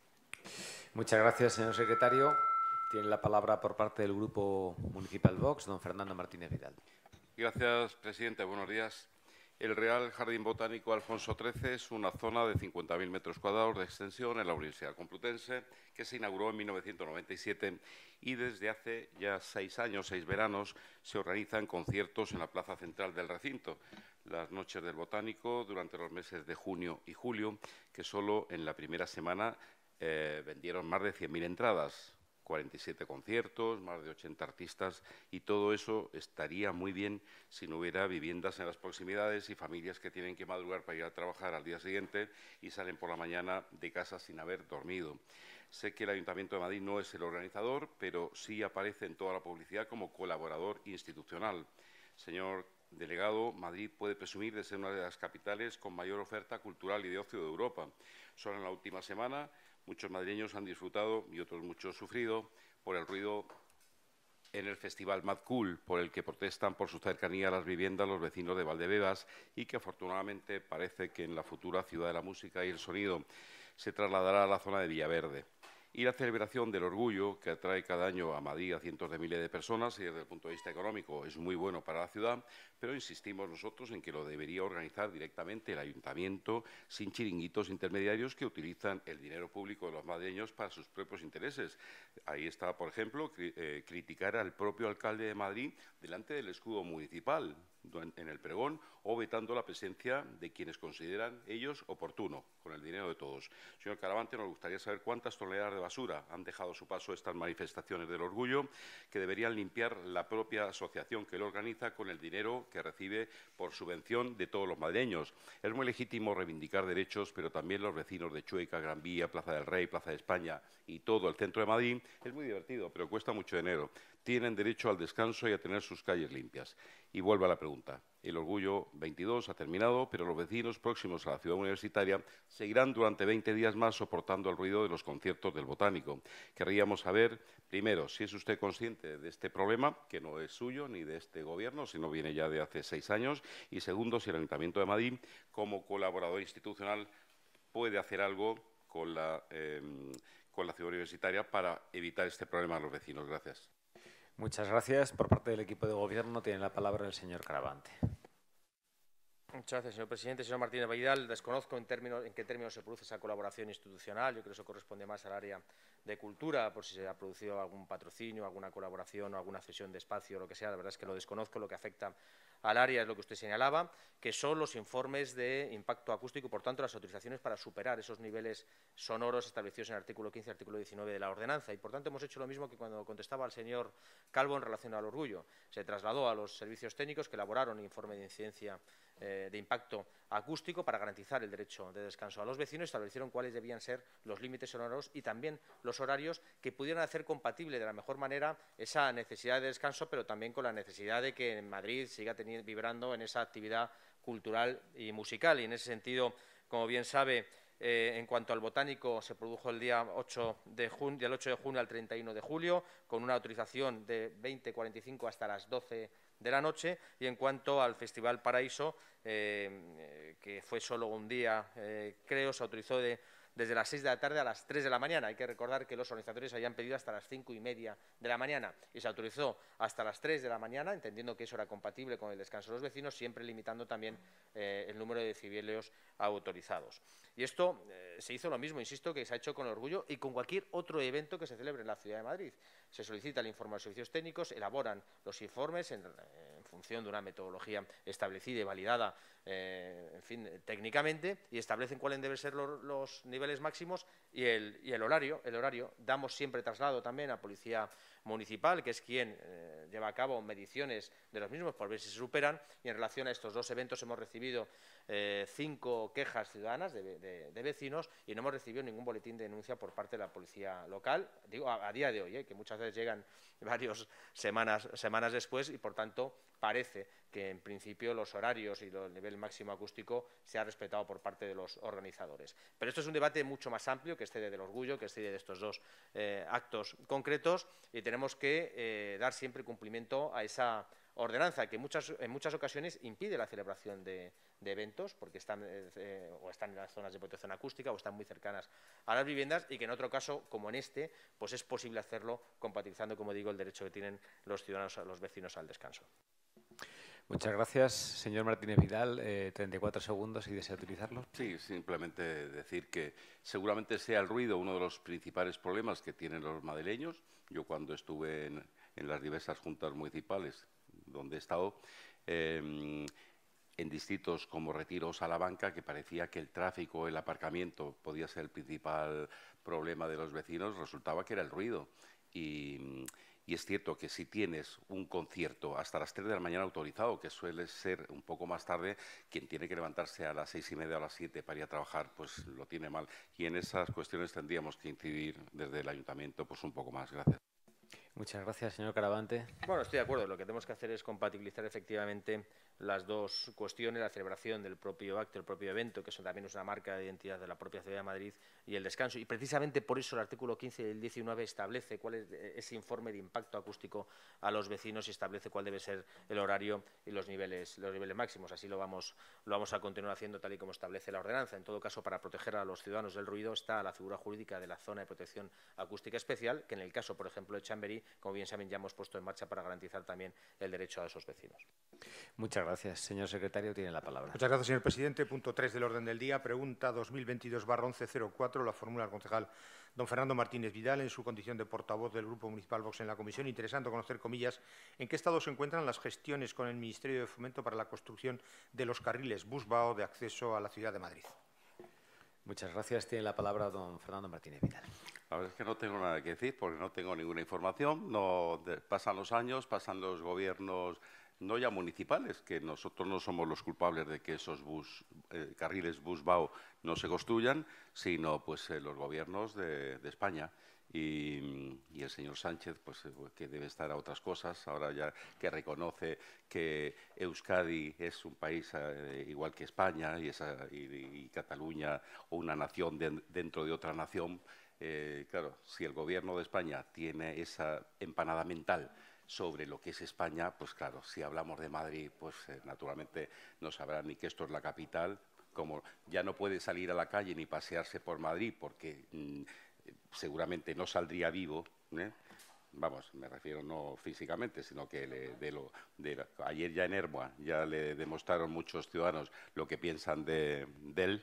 Muchas gracias, señor secretario. Tiene la palabra por parte del Grupo Municipal Vox, don Fernando Martínez Vidal. Gracias, presidente. Buenos días. El Real Jardín Botánico Alfonso XIII es una zona de 50.000 metros cuadrados de extensión en la Universidad Complutense que se inauguró en 1997 y desde hace ya 6 años, 6 veranos, se organizan conciertos en la plaza central del recinto. Las noches del Botánico durante los meses de junio y julio, que solo en la primera semana vendieron más de 100.000 entradas. 47 conciertos, más de 80 artistas, y todo eso estaría muy bien si no hubiera viviendas en las proximidades y familias que tienen que madrugar para ir a trabajar al día siguiente y salen por la mañana de casa sin haber dormido. Sé que el Ayuntamiento de Madrid no es el organizador, pero sí aparece en toda la publicidad como colaborador institucional. Señor delegado, Madrid puede presumir de ser una de las capitales con mayor oferta cultural y de ocio de Europa. Solo en la última semana muchos madrileños han disfrutado y otros muchos sufrido por el ruido en el festival Mad Cool, por el que protestan por su cercanía a las viviendas los vecinos de Valdebebas y que afortunadamente parece que en la futura ciudad de la música y el sonido se trasladará a la zona de Villaverde. Y la celebración del orgullo, que atrae cada año a Madrid a cientos de miles de personas y desde el punto de vista económico es muy bueno para la ciudad, pero insistimos nosotros en que lo debería organizar directamente el Ayuntamiento, sin chiringuitos intermediarios que utilizan el dinero público de los madrileños para sus propios intereses. Ahí está, por ejemplo, criticar al propio alcalde de Madrid delante del escudo municipal. en el pregón o vetando la presencia de quienes consideran ellos oportuno, con el dinero de todos. Señor Caravante, nos gustaría saber cuántas toneladas de basura han dejado a su paso estas manifestaciones del orgullo, que deberían limpiar la propia asociación que lo organiza con el dinero que recibe por subvención de todos los madrileños. Es muy legítimo reivindicar derechos, pero también los vecinos de Chueca, Gran Vía, Plaza del Rey, Plaza de España y todo el centro de Madrid, es muy divertido, pero cuesta mucho dinero. Tienen derecho al descanso y a tener sus calles limpias. Y vuelvo a la pregunta. El Orgullo 22 ha terminado, pero los vecinos próximos a la ciudad universitaria seguirán durante 20 días más soportando el ruido de los conciertos del Botánico. Querríamos saber, primero, si es usted consciente de este problema, que no es suyo ni de este Gobierno, sino viene ya de hace 6 años, y segundo, si el Ayuntamiento de Madrid, como colaborador institucional, puede hacer algo con la ciudad universitaria para evitar este problema a los vecinos. Gracias. Muchas gracias. Por parte del equipo de Gobierno tiene la palabra el señor Caravante. Muchas gracias, señor presidente. Señor Martínez Vidal, desconozco en qué términos se produce esa colaboración institucional. Yo creo que eso corresponde más al área de cultura, por si se ha producido algún patrocinio, alguna colaboración o alguna cesión de espacio o lo que sea. La verdad es que lo desconozco. Lo que afecta al área es lo que usted señalaba, que son los informes de impacto acústico y, por tanto, las autorizaciones para superar esos niveles sonoros establecidos en el artículo 15 y artículo 19 de la ordenanza. Y, por tanto, hemos hecho lo mismo que cuando contestaba al señor Calvo en relación al orgullo. Se trasladó a los servicios técnicos que elaboraron un informe de incidencia de impacto acústico para garantizar el derecho de descanso a los vecinos, establecieron cuáles debían ser los límites sonoros y también los horarios que pudieran hacer compatible de la mejor manera esa necesidad de descanso, pero también con la necesidad de que en Madrid siga vibrando en esa actividad cultural y musical. Y en ese sentido, como bien sabe, en cuanto al Botánico, se produjo el día 8 de junio, del 8 de junio al 31 de julio, con una autorización de 20:45 hasta las 12 de la noche, y en cuanto al Festival Paraíso, que fue solo un día, creo, se autorizó desde las 6 de la tarde a las 3 de la mañana. Hay que recordar que los organizadores habían pedido hasta las 5:30 de la mañana y se autorizó hasta las 3 de la mañana, entendiendo que eso era compatible con el descanso de los vecinos, siempre limitando también el número de decibelios autorizados. Y esto se hizo lo mismo, insisto, que se ha hecho con Orgullo y con cualquier otro evento que se celebre en la Ciudad de Madrid. Se solicita el informe a los servicios técnicos, elaboran los informes en función de una metodología establecida y validada, en fin, técnicamente, y establecen cuáles deben ser los niveles máximos y el horario. Damos siempre traslado también a Policía Municipal, que es quien lleva a cabo mediciones de los mismos por ver si se superan, y en relación a estos dos eventos hemos recibido 5 quejas ciudadanas de vecinos y no hemos recibido ningún boletín de denuncia por parte de la policía local, digo, a día de hoy, que muchas veces llegan varias semanas después, y por tanto parece que en principio los horarios y el nivel máximo acústico se ha respetado por parte de los organizadores. Pero esto es un debate mucho más amplio que este del orgullo, que este de estos dos actos concretos, y tenemos que dar siempre cumplimiento a esa ordenanza que en muchas ocasiones impide la celebración de eventos porque están en las zonas de protección acústica o están muy cercanas a las viviendas, y que en otro caso, como en este, pues es posible hacerlo compatibilizando, como digo, el derecho que tienen los ciudadanos, los vecinos al descanso. Muchas gracias. Señor Martínez Vidal, 34 segundos, si desea utilizarlo. Sí, simplemente decir que seguramente sea el ruido uno de los principales problemas que tienen los madrileños. Yo cuando estuve en las diversas juntas municipales donde he estado, en distritos como Retiro o Salamanca, que parecía que el tráfico, el aparcamiento podía ser el principal problema de los vecinos, resultaba que era el ruido. Y es cierto que si tienes un concierto hasta las 3 de la mañana autorizado, que suele ser un poco más tarde, quien tiene que levantarse a las 6:30 o a las 7 para ir a trabajar, pues lo tiene mal. Y en esas cuestiones tendríamos que incidir desde el Ayuntamiento pues un poco más. Gracias. Muchas gracias, señor Caravante. Bueno, estoy de acuerdo. Lo que tenemos que hacer es compatibilizar efectivamente las dos cuestiones, la celebración del propio acto, el propio evento, que eso también es una marca de identidad de la propia Ciudad de Madrid, y el descanso. Y precisamente por eso el artículo 15 y el 19 establece cuál es ese informe de impacto acústico a los vecinos y establece cuál debe ser el horario y los niveles máximos. Así lo vamos a continuar haciendo tal y como establece la ordenanza. En todo caso, para proteger a los ciudadanos del ruido está la figura jurídica de la zona de protección acústica especial, que en el caso, por ejemplo, de Chamberí, como bien saben, ya hemos puesto en marcha para garantizar también el derecho a esos vecinos. Muchas gracias. gracias. Señor secretario, tiene la palabra. Muchas gracias, señor presidente. Punto 3 del orden del día. Pregunta 2022/1104. La formula el concejal don Fernando Martínez Vidal en su condición de portavoz del Grupo Municipal Vox en la comisión, interesando conocer, comillas, en qué estado se encuentran las gestiones con el Ministerio de Fomento para la construcción de los carriles Busbao de acceso a la ciudad de Madrid. Muchas gracias. Tiene la palabra don Fernando Martínez Vidal. La verdad es que no tengo nada que decir porque no tengo ninguna información. Pasan los años, pasan los gobiernos, no ya municipales, que nosotros no somos los culpables de que esos carriles Busbao no se construyan, sino pues los gobiernos de España. Y el señor Sánchez, pues que debe estar a otras cosas, ahora ya que reconoce que Euskadi es un país igual que España y Cataluña o una nación dentro de otra nación. Claro, si el gobierno de España tiene esa empanada mental sobre lo que es España, pues claro, si hablamos de Madrid, pues naturalmente no sabrán ni que esto es la capital, como ya no puede salir a la calle ni pasearse por Madrid porque seguramente no saldría vivo, Vamos, me refiero no físicamente, sino que ayer ya en Ermua ya le demostraron muchos ciudadanos lo que piensan de él.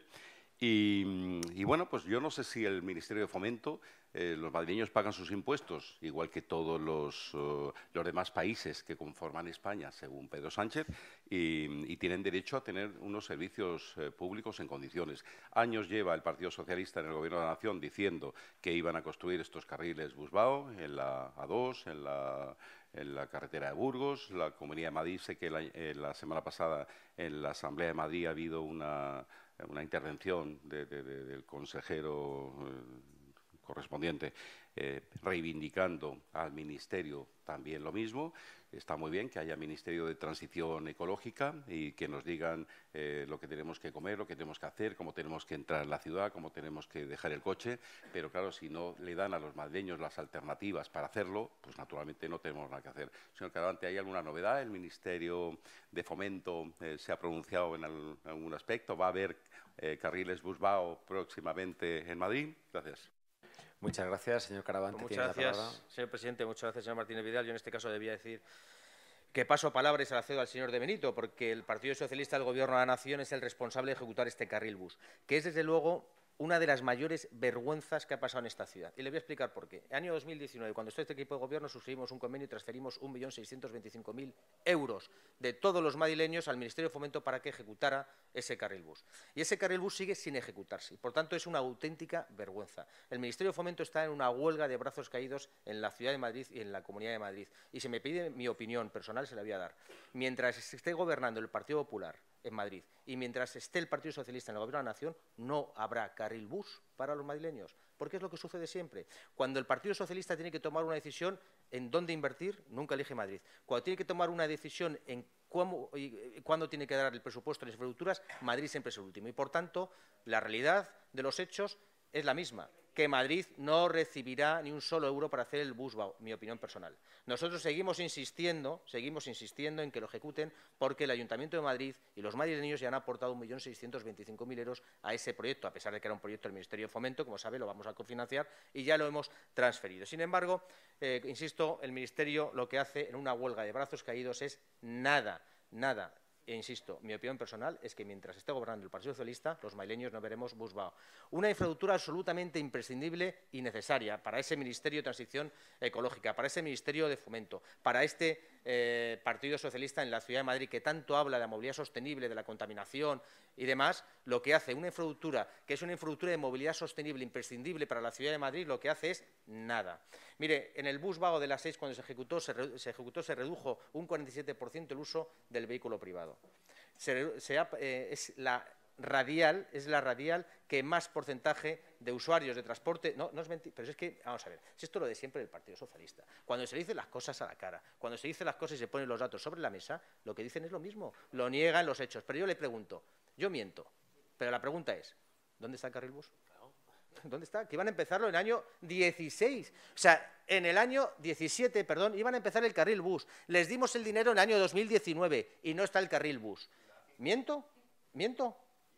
Y bueno, pues yo no sé si el Ministerio de Fomento, los madrileños pagan sus impuestos, igual que todos los demás países que conforman España, según Pedro Sánchez, y tienen derecho a tener unos servicios públicos en condiciones. Años lleva el Partido Socialista en el Gobierno de la Nación diciendo que iban a construir estos carriles Busbao en la A2, en la carretera de Burgos. La Comunidad de Madrid, sé que la semana pasada en la Asamblea de Madrid ha habido una intervención del consejero correspondiente reivindicando al Ministerio también lo mismo. Está muy bien que haya Ministerio de Transición Ecológica y que nos digan lo que tenemos que comer, lo que tenemos que hacer, cómo tenemos que entrar en la ciudad, cómo tenemos que dejar el coche. Pero claro, si no le dan a los madrileños las alternativas para hacerlo, pues naturalmente no tenemos nada que hacer. Señor Caravante, ¿hay alguna novedad? ¿El Ministerio de Fomento se ha pronunciado en algún aspecto? ¿Va a haber carriles Busbao próximamente en Madrid? Gracias. Muchas gracias, señor Caravante. Pues muchas gracias, señor presidente. Muchas gracias, señor Martínez Vidal. Yo en este caso debía decir que paso palabra y se la cedo al señor de Benito, porque el Partido Socialista del Gobierno de la Nación es el responsable de ejecutar este carril bus, que es, desde luego, una de las mayores vergüenzas que ha pasado en esta ciudad. Y le voy a explicar por qué. En el año 2019, cuando estuvo este equipo de gobierno, suscribimos un convenio y transferimos 1.625.000 euros de todos los madrileños al Ministerio de Fomento para que ejecutara ese carril bus. Y ese carril bus sigue sin ejecutarse. Y, por tanto, es una auténtica vergüenza. El Ministerio de Fomento está en una huelga de brazos caídos en la Ciudad de Madrid y en la Comunidad de Madrid. Y si me pide mi opinión personal, se la voy a dar. Mientras se esté gobernando el Partido Popular en Madrid y mientras esté el Partido Socialista en el Gobierno de la Nación, no habrá carril bus para los madrileños, porque es lo que sucede siempre. Cuando el Partido Socialista tiene que tomar una decisión en dónde invertir, nunca elige Madrid. Cuando tiene que tomar una decisión en cuándo tiene que dar el presupuesto en las infraestructuras, Madrid siempre es el último. Y, por tanto, la realidad de los hechos es la misma, que Madrid no recibirá ni un solo euro para hacer el Busbao, mi opinión personal. Nosotros seguimos insistiendo en que lo ejecuten, porque el Ayuntamiento de Madrid y los madrileños ya han aportado 1.625.000 euros a ese proyecto, a pesar de que era un proyecto del Ministerio de Fomento, como sabe, lo vamos a cofinanciar y ya lo hemos transferido. Sin embargo, insisto, el Ministerio lo que hace en una huelga de brazos caídos es nada. E insisto, mi opinión personal es que mientras esté gobernando el Partido Socialista, los madrileños no veremos Busbao. Una infraestructura absolutamente imprescindible y necesaria para ese Ministerio de Transición Ecológica, para ese Ministerio de Fomento, para este Partido Socialista en la Ciudad de Madrid, que tanto habla de la movilidad sostenible, de la contaminación y demás. Lo que hace una infraestructura, que es una infraestructura de movilidad sostenible imprescindible para la Ciudad de Madrid, lo que hace es nada. Mire, en el Busbao de la 6, cuando se ejecutó, se redujo un 47% el uso del vehículo privado. Es la radial que más porcentaje de usuarios de transporte. No es mentira, pero es que, vamos a ver, si esto es lo de siempre del Partido Socialista. Cuando se dicen las cosas a la cara, cuando se dicen las cosas y se ponen los datos sobre la mesa, lo que dicen es lo mismo, lo niegan los hechos. Pero yo le pregunto, yo miento, pero la pregunta es, ¿dónde está el carril bus? ¿Dónde está? Que iban a empezarlo en el año 16. O sea, en el año 17, perdón, iban a empezar el carril bus. Les dimos el dinero en el año 2019 y no está el carril bus. ¿Miento?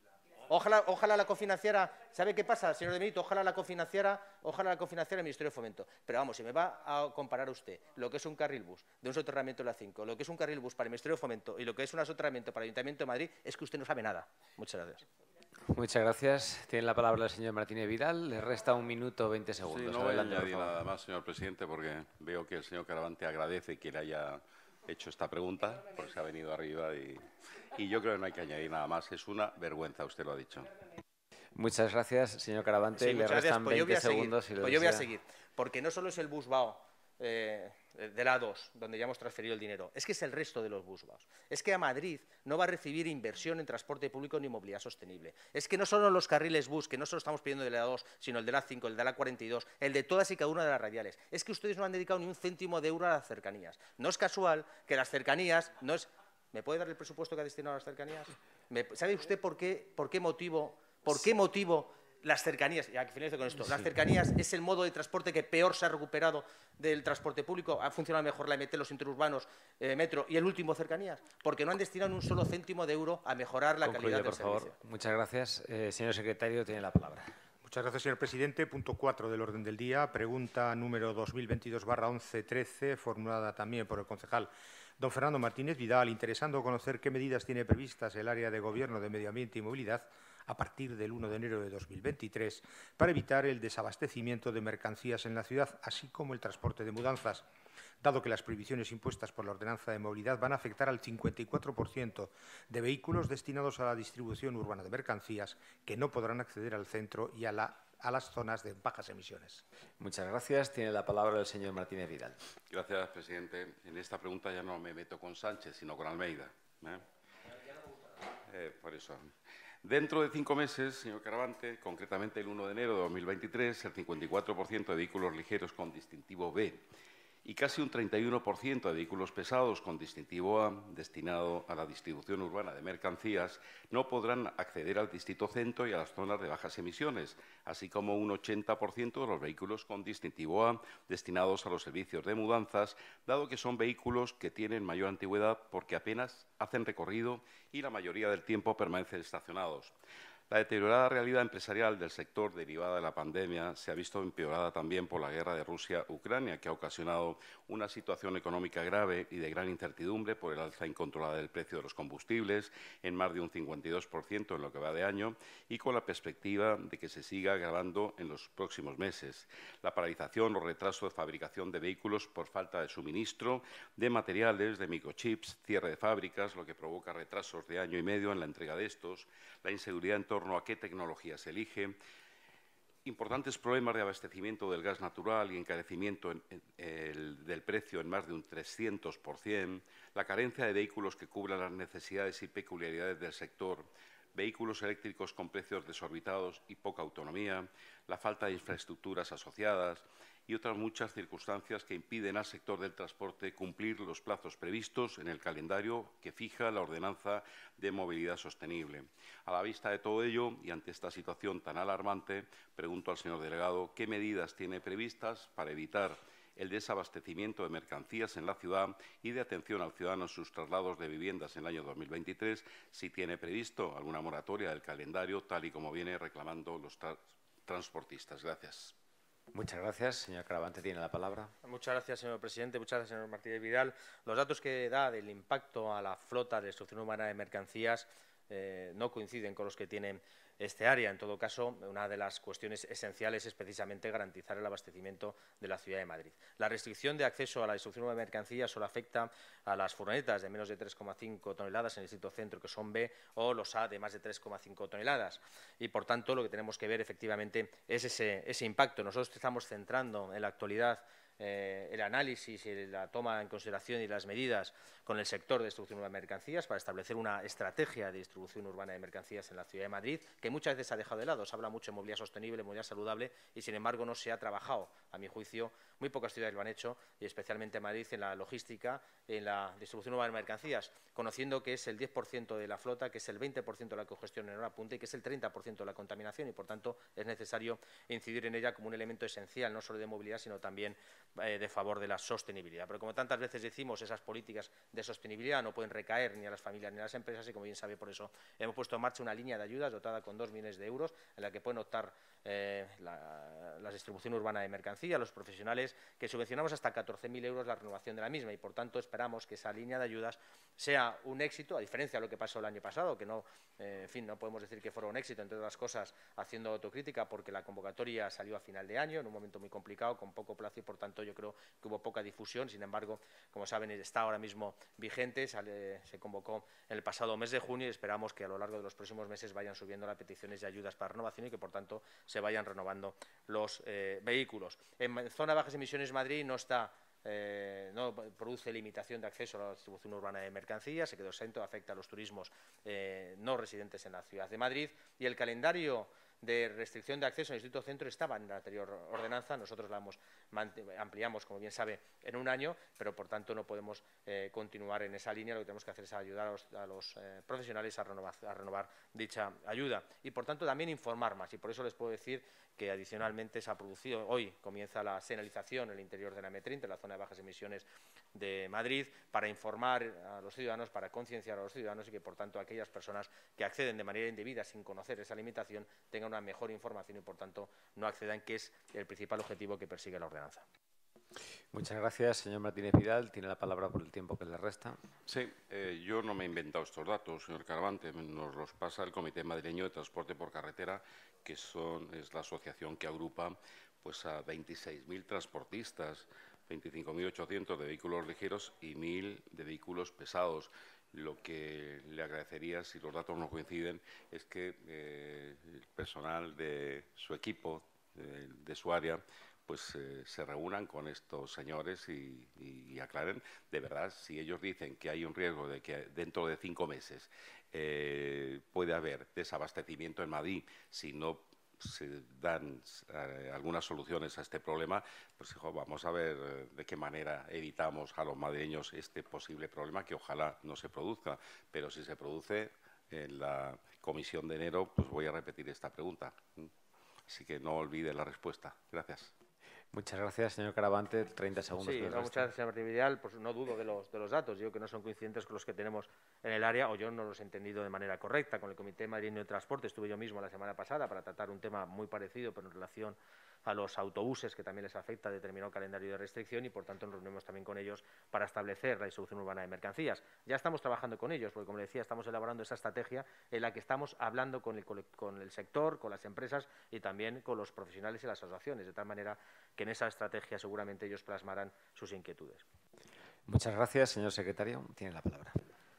Ojalá la cofinanciara, ¿sabe qué pasa, señor de Benito? Ojalá la cofinanciara el Ministerio de Fomento. Pero vamos, si me va a comparar usted lo que es un carril bus de un soterramiento de la 5, lo que es un carril bus para el Ministerio de Fomento y lo que es un soterramiento para el Ayuntamiento de Madrid, es que usted no sabe nada. Muchas gracias. Muchas gracias. Tiene la palabra el señor Martínez Vidal. Le resta 1 minuto 20 segundos. Sí, no voy a Adelante, por añadir favor. nada más, señor presidente, porque veo que el señor Caravante agradece que le haya hecho esta pregunta, porque se ha venido arriba y yo creo que no hay que añadir nada más. Es una vergüenza, usted lo ha dicho. Muchas gracias, señor Caravante. Sí, Le muchas restan gracias. 20 segundos. Si lo Pues yo voy a desea. seguir, porque no solo es el busbao de la A2, donde ya hemos transferido el dinero, es que es el resto de los busbaos. Es que a Madrid no va a recibir inversión en transporte público ni movilidad sostenible. Es que no solo los carriles bus, que no solo estamos pidiendo el de la A2, sino el de la A5, el de la A42, el de todas y cada una de las radiales. Es que ustedes no han dedicado ni un céntimo de euro a las cercanías. No es casual que las cercanías no es... ¿Me puede dar el presupuesto que ha destinado a las cercanías? ¿Sabe usted por qué motivo las cercanías, ya que finalizo con esto, las cercanías es el modo de transporte que peor se ha recuperado del transporte público? Ha funcionado mejor la MT, los interurbanos, metro y el último cercanías, porque no han destinado un solo céntimo de euro a mejorar la Concluye, calidad del por favor. servicio. Muchas gracias. Señor secretario, tiene la palabra. Muchas gracias, señor presidente. Punto 4 del orden del día. Pregunta número 2022/1113, formulada también por el concejal don Fernando Martínez Vidal, interesando conocer qué medidas tiene previstas el área de Gobierno de Medio Ambiente y Movilidad a partir del 1 de enero de 2023 para evitar el desabastecimiento de mercancías en la ciudad, así como el transporte de mudanzas, dado que las prohibiciones impuestas por la Ordenanza de Movilidad van a afectar al 54% de vehículos destinados a la distribución urbana de mercancías que no podrán acceder al centro y a las zonas de bajas emisiones. Muchas gracias. Tiene la palabra el señor Martínez Vidal. Gracias, presidente. En esta pregunta ya no me meto con Sánchez, sino con Almeida. Por eso. Dentro de 5 meses, señor Caravante, concretamente el 1 de enero de 2023, el 54% de vehículos ligeros con distintivo B y casi un 31% de vehículos pesados con distintivo A destinado a la distribución urbana de mercancías no podrán acceder al distrito centro y a las zonas de bajas emisiones, así como un 80% de los vehículos con distintivo A destinados a los servicios de mudanzas, dado que son vehículos que tienen mayor antigüedad porque apenas hacen recorrido y la mayoría del tiempo permanecen estacionados. La deteriorada realidad empresarial del sector derivada de la pandemia se ha visto empeorada también por la guerra de Rusia-Ucrania, que ha ocasionado una situación económica grave y de gran incertidumbre por el alza incontrolada del precio de los combustibles en más de un 52% en lo que va de año y con la perspectiva de que se siga agravando en los próximos meses. La paralización o retraso de fabricación de vehículos por falta de suministro de materiales, de microchips, cierre de fábricas, lo que provoca retrasos de año y medio en la entrega de estos, la inseguridad en torno a qué tecnología se elige, importantes problemas de abastecimiento del gas natural y encarecimiento del precio en más de un 300%, la carencia de vehículos que cubran las necesidades y peculiaridades del sector, vehículos eléctricos con precios desorbitados y poca autonomía, la falta de infraestructuras asociadas y otras muchas circunstancias que impiden al sector del transporte cumplir los plazos previstos en el calendario que fija la Ordenanza de Movilidad Sostenible. A la vista de todo ello y ante esta situación tan alarmante, pregunto al señor delegado qué medidas tiene previstas para evitar el desabastecimiento de mercancías en la ciudad y de atención al ciudadano en sus traslados de viviendas en el año 2023, si tiene previsto alguna moratoria del calendario, tal y como viene reclamando los transportistas. Gracias. Muchas gracias. Señor Caravante, tiene la palabra. Muchas gracias, señor presidente. Muchas gracias, señor Martínez Vidal. Los datos que da del impacto a la flota de destrucción humana de mercancías no coinciden con los que tiene este área. En todo caso, una de las cuestiones esenciales es precisamente garantizar el abastecimiento de la ciudad de Madrid. La restricción de acceso a la distribución de mercancías solo afecta a las furgonetas de menos de 3,5 toneladas en el distrito centro, que son B, o los A de más de 3,5 toneladas. Y, por tanto, lo que tenemos que ver efectivamente es ese impacto. Nosotros estamos centrando en la actualidad el análisis y la toma en consideración y las medidas con el sector de distribución de mercancías para establecer una estrategia de distribución urbana de mercancías en la ciudad de Madrid, que muchas veces se ha dejado de lado. Se habla mucho de movilidad sostenible, movilidad saludable y, sin embargo, no se ha trabajado, a mi juicio. Muy pocas ciudades lo han hecho, y especialmente Madrid, en la logística, en la distribución urbana de mercancías, conociendo que es el 10% de la flota, que es el 20% de la congestión en hora punta y que es el 30% de la contaminación, y, por tanto, es necesario incidir en ella como un elemento esencial, no solo de movilidad, sino también de favor de la sostenibilidad. Pero como tantas veces decimos, esas políticas de sostenibilidad no pueden recaer ni a las familias ni a las empresas y, como bien sabe, por eso hemos puesto en marcha una línea de ayudas dotada con 2 millones de euros en la que pueden optar la distribución urbana de mercancía, los profesionales, que subvencionamos hasta 14.000 euros la renovación de la misma y, por tanto, esperamos que esa línea de ayudas sea un éxito, a diferencia de lo que pasó el año pasado, que no, en fin, no podemos decir que fuera un éxito, entre otras cosas, haciendo autocrítica, porque la convocatoria salió a final de año, en un momento muy complicado, con poco plazo y, por tanto, yo creo que hubo poca difusión. Sin embargo, como saben, está ahora mismo vigente, se convocó en el pasado mes de junio y esperamos que a lo largo de los próximos meses vayan subiendo las peticiones de ayudas para renovación y que, por tanto, se vayan renovando los vehículos. En zona de bajas emisiones Madrid no produce limitación de acceso a la distribución urbana de mercancías, se quedó exento, afecta a los turismos no residentes en la ciudad de Madrid y el calendario de restricción de acceso al Distrito Centro estaba en la anterior ordenanza. Nosotros la ampliamos, como bien sabe, en un año, pero por tanto no podemos continuar en esa línea. Lo que tenemos que hacer es ayudar a los profesionales a renovar dicha ayuda y, por tanto, también informar más. Y por eso les puedo decir que adicionalmente se ha producido, hoy comienza la señalización en el interior de la M30, en la zona de bajas emisiones de Madrid, para informar a los ciudadanos, para concienciar a los ciudadanos y que, por tanto, aquellas personas que acceden de manera indebida sin conocer esa limitación tengan una mejor información y, por tanto, no accedan, que es el principal objetivo que persigue la ordenanza. Muchas gracias, señor Martínez Vidal. Tiene la palabra por el tiempo que le resta. Sí, yo no me he inventado estos datos, señor Caravante. Nos los pasa el Comité Madrileño de Transporte por Carretera, que es la asociación que agrupa pues, a 26.000 transportistas, 25.800 de vehículos ligeros y 1.000 de vehículos pesados. Lo que le agradecería, si los datos no coinciden, es que el personal de su equipo, de su área, pues se reúnan con estos señores y aclaren de verdad si ellos dicen que hay un riesgo de que dentro de 5 meses puede haber desabastecimiento en Madrid si no se dan algunas soluciones a este problema, pues vamos a ver de qué manera evitamos a los madrileños este posible problema, que ojalá no se produzca, pero si se produce en la comisión de enero, pues voy a repetir esta pregunta. Así que no olvide la respuesta. Gracias. Muchas gracias, señor Caravante. 30 segundos. Sí, muchas gracias, señor Martínez Vidal. Pues no dudo de los datos. Digo que no son coincidentes con los que tenemos en el área, o yo no los he entendido de manera correcta. Con el Comité Madrileño de Transporte estuve yo mismo la semana pasada para tratar un tema muy parecido, pero en relación a los autobuses, que también les afecta determinado calendario de restricción y, por tanto, nos reunimos también con ellos para establecer la distribución urbana de mercancías. Ya estamos trabajando con ellos, porque, como le decía, estamos elaborando esa estrategia en la que estamos hablando con el sector, con las empresas y también con los profesionales y las asociaciones, de tal manera que en esa estrategia seguramente ellos plasmarán sus inquietudes. Muchas gracias, señor secretario. Tiene la palabra.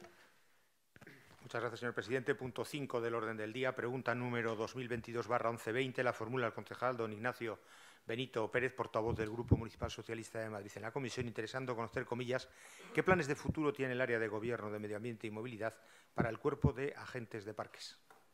Muchas gracias, señor presidente. Punto 5 del orden del día. Pregunta número 2022/1120. La formula el concejal don Ignacio Benito Pérez, portavoz del Grupo Municipal Socialista de Madrid en la comisión, interesando conocer, comillas, qué planes de futuro tiene el área de Gobierno de Medio Ambiente y Movilidad para el cuerpo de agentes de parques.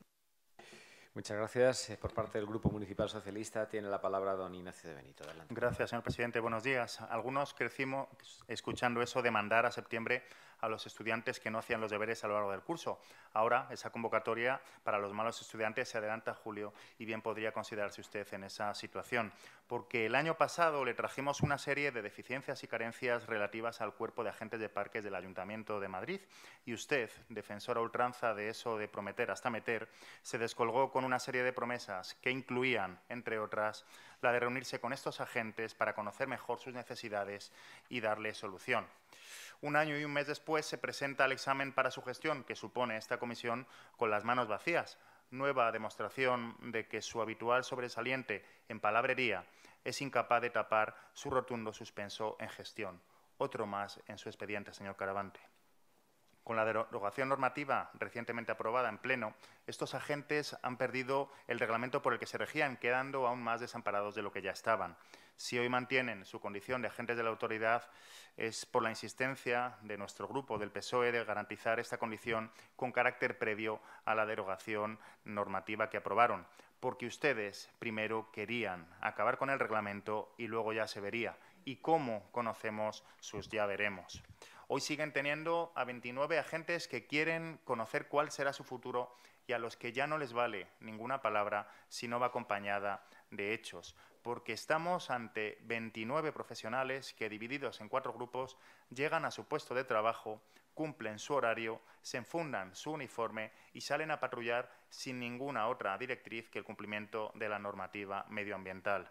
Muchas gracias. Por parte del Grupo Municipal Socialista tiene la palabra don Ignacio de Benito. Adelante. Gracias, señor presidente. Buenos días. Algunos crecimos escuchando eso de mandar a septiembre a los estudiantes que no hacían los deberes a lo largo del curso. Ahora, esa convocatoria para los malos estudiantes se adelanta a julio y bien podría considerarse usted en esa situación, porque el año pasado le trajimos una serie de deficiencias y carencias relativas al cuerpo de agentes de parques del Ayuntamiento de Madrid y usted, defensor a ultranza de eso de prometer hasta meter, se descolgó con una serie de promesas que incluían, entre otras, la de reunirse con estos agentes para conocer mejor sus necesidades y darles solución. Un año y un mes después se presenta el examen para su gestión, que supone esta comisión, con las manos vacías. Nueva demostración de que su habitual sobresaliente en palabrería es incapaz de tapar su rotundo suspenso en gestión. Otro más en su expediente, señor Caravante. Con la derogación normativa recientemente aprobada en pleno, estos agentes han perdido el reglamento por el que se regían, quedando aún más desamparados de lo que ya estaban. Si hoy mantienen su condición de agentes de la autoridad, es por la insistencia de nuestro grupo del PSOE de garantizar esta condición con carácter previo a la derogación normativa que aprobaron, porque ustedes primero querían acabar con el reglamento y luego ya se vería. ¿Y cómo conocemos sus ya veremos? Hoy siguen teniendo a 29 agentes que quieren conocer cuál será su futuro y a los que ya no les vale ninguna palabra si no va acompañada de hechos. porque estamos ante 29 profesionales que, divididos en 4 grupos, llegan a su puesto de trabajo, cumplen su horario, se enfundan su uniforme y salen a patrullar sin ninguna otra directriz que el cumplimiento de la normativa medioambiental.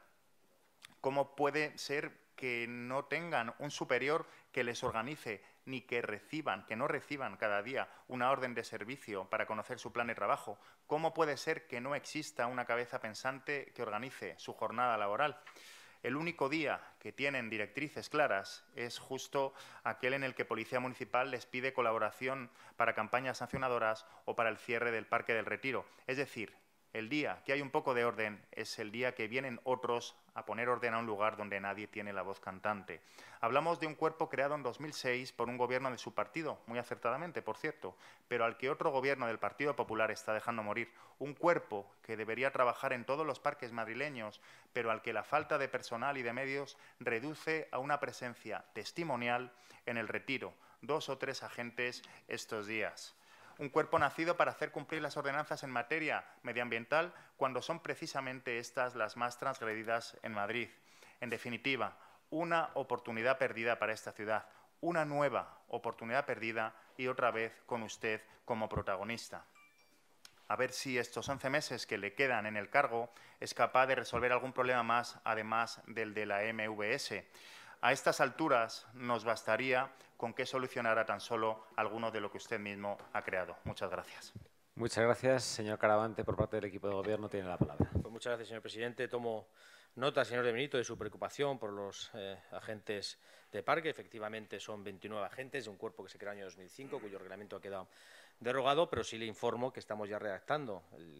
¿Cómo puede ser que no tengan un superior que les organice ni que no reciban cada día una orden de servicio para conocer su plan de trabajo? ¿Cómo puede ser que no exista una cabeza pensante que organice su jornada laboral? El único día que tienen directrices claras es justo aquel en el que Policía Municipal les pide colaboración para campañas sancionadoras o para el cierre del Parque del Retiro. Es decir, el día que hay un poco de orden es el día que vienen otros a poner orden a un lugar donde nadie tiene la voz cantante. Hablamos de un cuerpo creado en 2006 por un gobierno de su partido, muy acertadamente, por cierto, pero al que otro gobierno del Partido Popular está dejando morir. Un cuerpo que debería trabajar en todos los parques madrileños, pero al que la falta de personal y de medios reduce a una presencia testimonial en el Retiro. 2 o 3 agentes estos días. Un cuerpo nacido para hacer cumplir las ordenanzas en materia medioambiental cuando son precisamente estas las más transgredidas en Madrid. En definitiva, una oportunidad perdida para esta ciudad, una nueva oportunidad perdida y otra vez con usted como protagonista. A ver si estos 11 meses que le quedan en el cargo es capaz de resolver algún problema más, además del de la MVS. A estas alturas nos bastaría con que solucionara tan solo alguno de lo que usted mismo ha creado. Muchas gracias. Muchas gracias. Señor Caravante, por parte del equipo de Gobierno, tiene la palabra. Pues muchas gracias, señor presidente. Tomo nota, señor de Benito, de su preocupación por los agentes de parque. Efectivamente, son 29 agentes de un cuerpo que se creó en el año 2005, cuyo reglamento ha quedado derogado, pero sí le informo que estamos ya redactando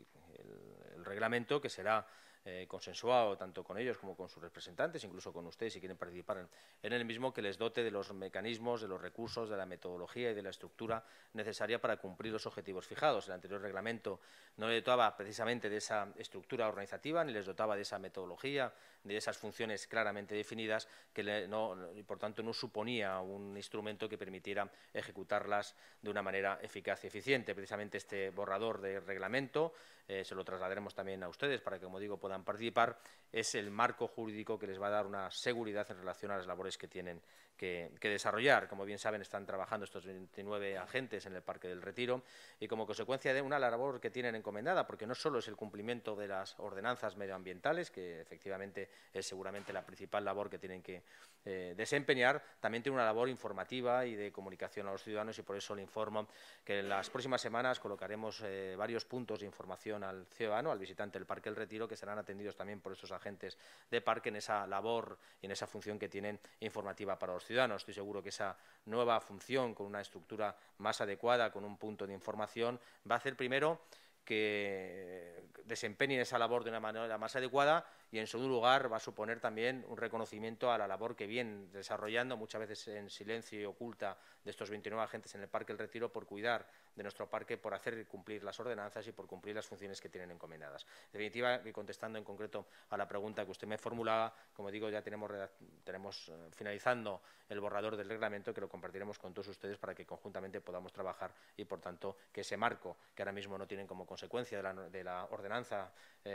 el reglamento, que será consensuado tanto con ellos como con sus representantes, incluso con ustedes si quieren participar en el mismo, que les dote de los mecanismos, de los recursos, de la metodología y de la estructura necesaria para cumplir los objetivos fijados. El anterior reglamento no le dotaba precisamente de esa estructura organizativa, ni les dotaba de esa metodología, de esas funciones claramente definidas, y por tanto no suponía un instrumento que permitiera ejecutarlas de una manera eficaz y eficiente. Precisamente este borrador de reglamento, se lo trasladaremos también a ustedes para que, como digo, puedan participar, es el marco jurídico que les va a dar una seguridad en relación a las labores que tienen que desarrollar. Como bien saben, están trabajando estos 29 agentes en el Parque del Retiro y como consecuencia de una labor que tienen encomendada, porque no solo es el cumplimiento de las ordenanzas medioambientales, que efectivamente es seguramente la principal labor que tienen que desempeñar, también tiene una labor informativa y de comunicación a los ciudadanos, y por eso le informo que en las próximas semanas colocaremos varios puntos de información al ciudadano, al visitante del Parque del Retiro, que serán atendidos también por estos agentes de parque en esa labor y en esa función que tienen informativa para los ciudadanos. Estoy seguro que esa nueva función, con una estructura más adecuada, con un punto de información, va a hacer primero que desempeñen esa labor de una manera más adecuada y, en segundo lugar, va a suponer también un reconocimiento a la labor que vienen desarrollando, muchas veces en silencio y oculta, de estos 29 agentes en el Parque del Retiro, por cuidar de nuestro parque, por hacer cumplir las ordenanzas y por cumplir las funciones que tienen encomendadas. En definitiva, y contestando en concreto a la pregunta que usted me formulaba, como digo, ya tenemos finalizando el borrador del reglamento, que lo compartiremos con todos ustedes para que conjuntamente podamos trabajar y, por tanto, que ese marco, que ahora mismo no tienen como consecuencia de la ordenanza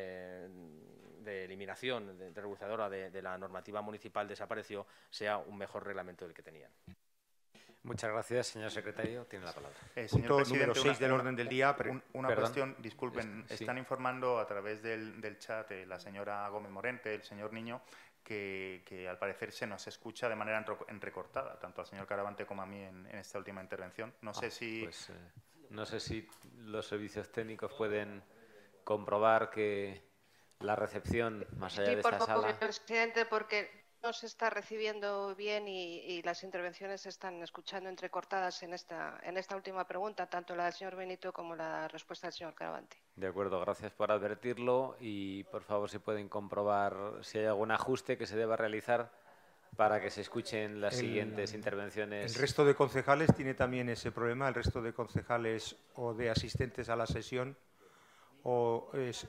de eliminación reguladora de la normativa municipal, desapareció, sea un mejor reglamento del que tenían. Muchas gracias, señor secretario. Tiene la palabra. Punto número 6 del orden del día. Una cuestión, disculpen, están informando a través del chat la señora Gómez Morente, el señor Niño, que al parecer se nos escucha de manera entrecortada, tanto al señor Caravante como a mí en esta última intervención. No sé si... Pues, no sé si los servicios técnicos pueden comprobar que la recepción, más allá de esta sala... Sí, por favor, presidente, porque no se está recibiendo bien y las intervenciones se están escuchando entrecortadas en esta última pregunta, tanto la del señor Benito como la respuesta del señor Caravante. De acuerdo, gracias por advertirlo y, por favor, si pueden comprobar si hay algún ajuste que se deba realizar para que se escuchen las siguientes intervenciones. El resto de concejales tiene también ese problema, el resto de concejales o de asistentes a la sesión o es...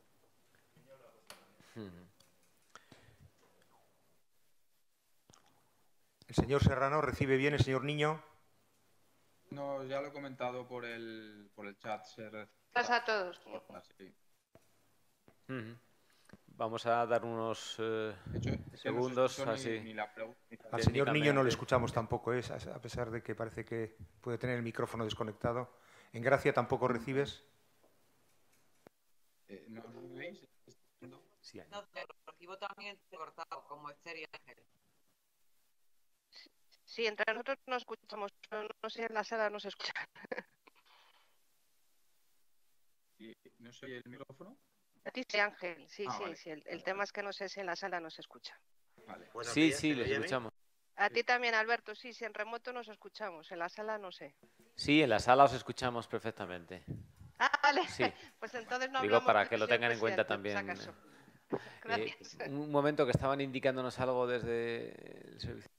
¿El señor Serrano recibe bien, el señor Niño? No, ya lo he comentado por el chat. Gracias a todos. Sí. Vamos a dar unos segundos así. Al señor Niño no le escuchamos tampoco, a pesar de que parece que puede tener el micrófono desconectado. ¿En Gracia tampoco recibes? ¿No me veis? Sí, No, te lo recibo también cortado, como Esther y Ángel. Sí, entre nosotros no escuchamos, pero no sé, en la sala no se escucha. ¿No se oye el micrófono? A ti sí, Ángel, sí, vale. sí. El tema es que no sé si en la sala no se escucha. Vale. Sí, sí, les escuchamos. A ti también, Alberto, sí, en remoto nos escuchamos, en la sala no sé. Sí, en la sala os escuchamos perfectamente. Ah, vale, Sí. Pues entonces no Digo hablamos para con que el lo señor tengan en cuenta presidente, también. por si acaso. Gracias. Un momento, que estaban indicándonos algo desde el servicio.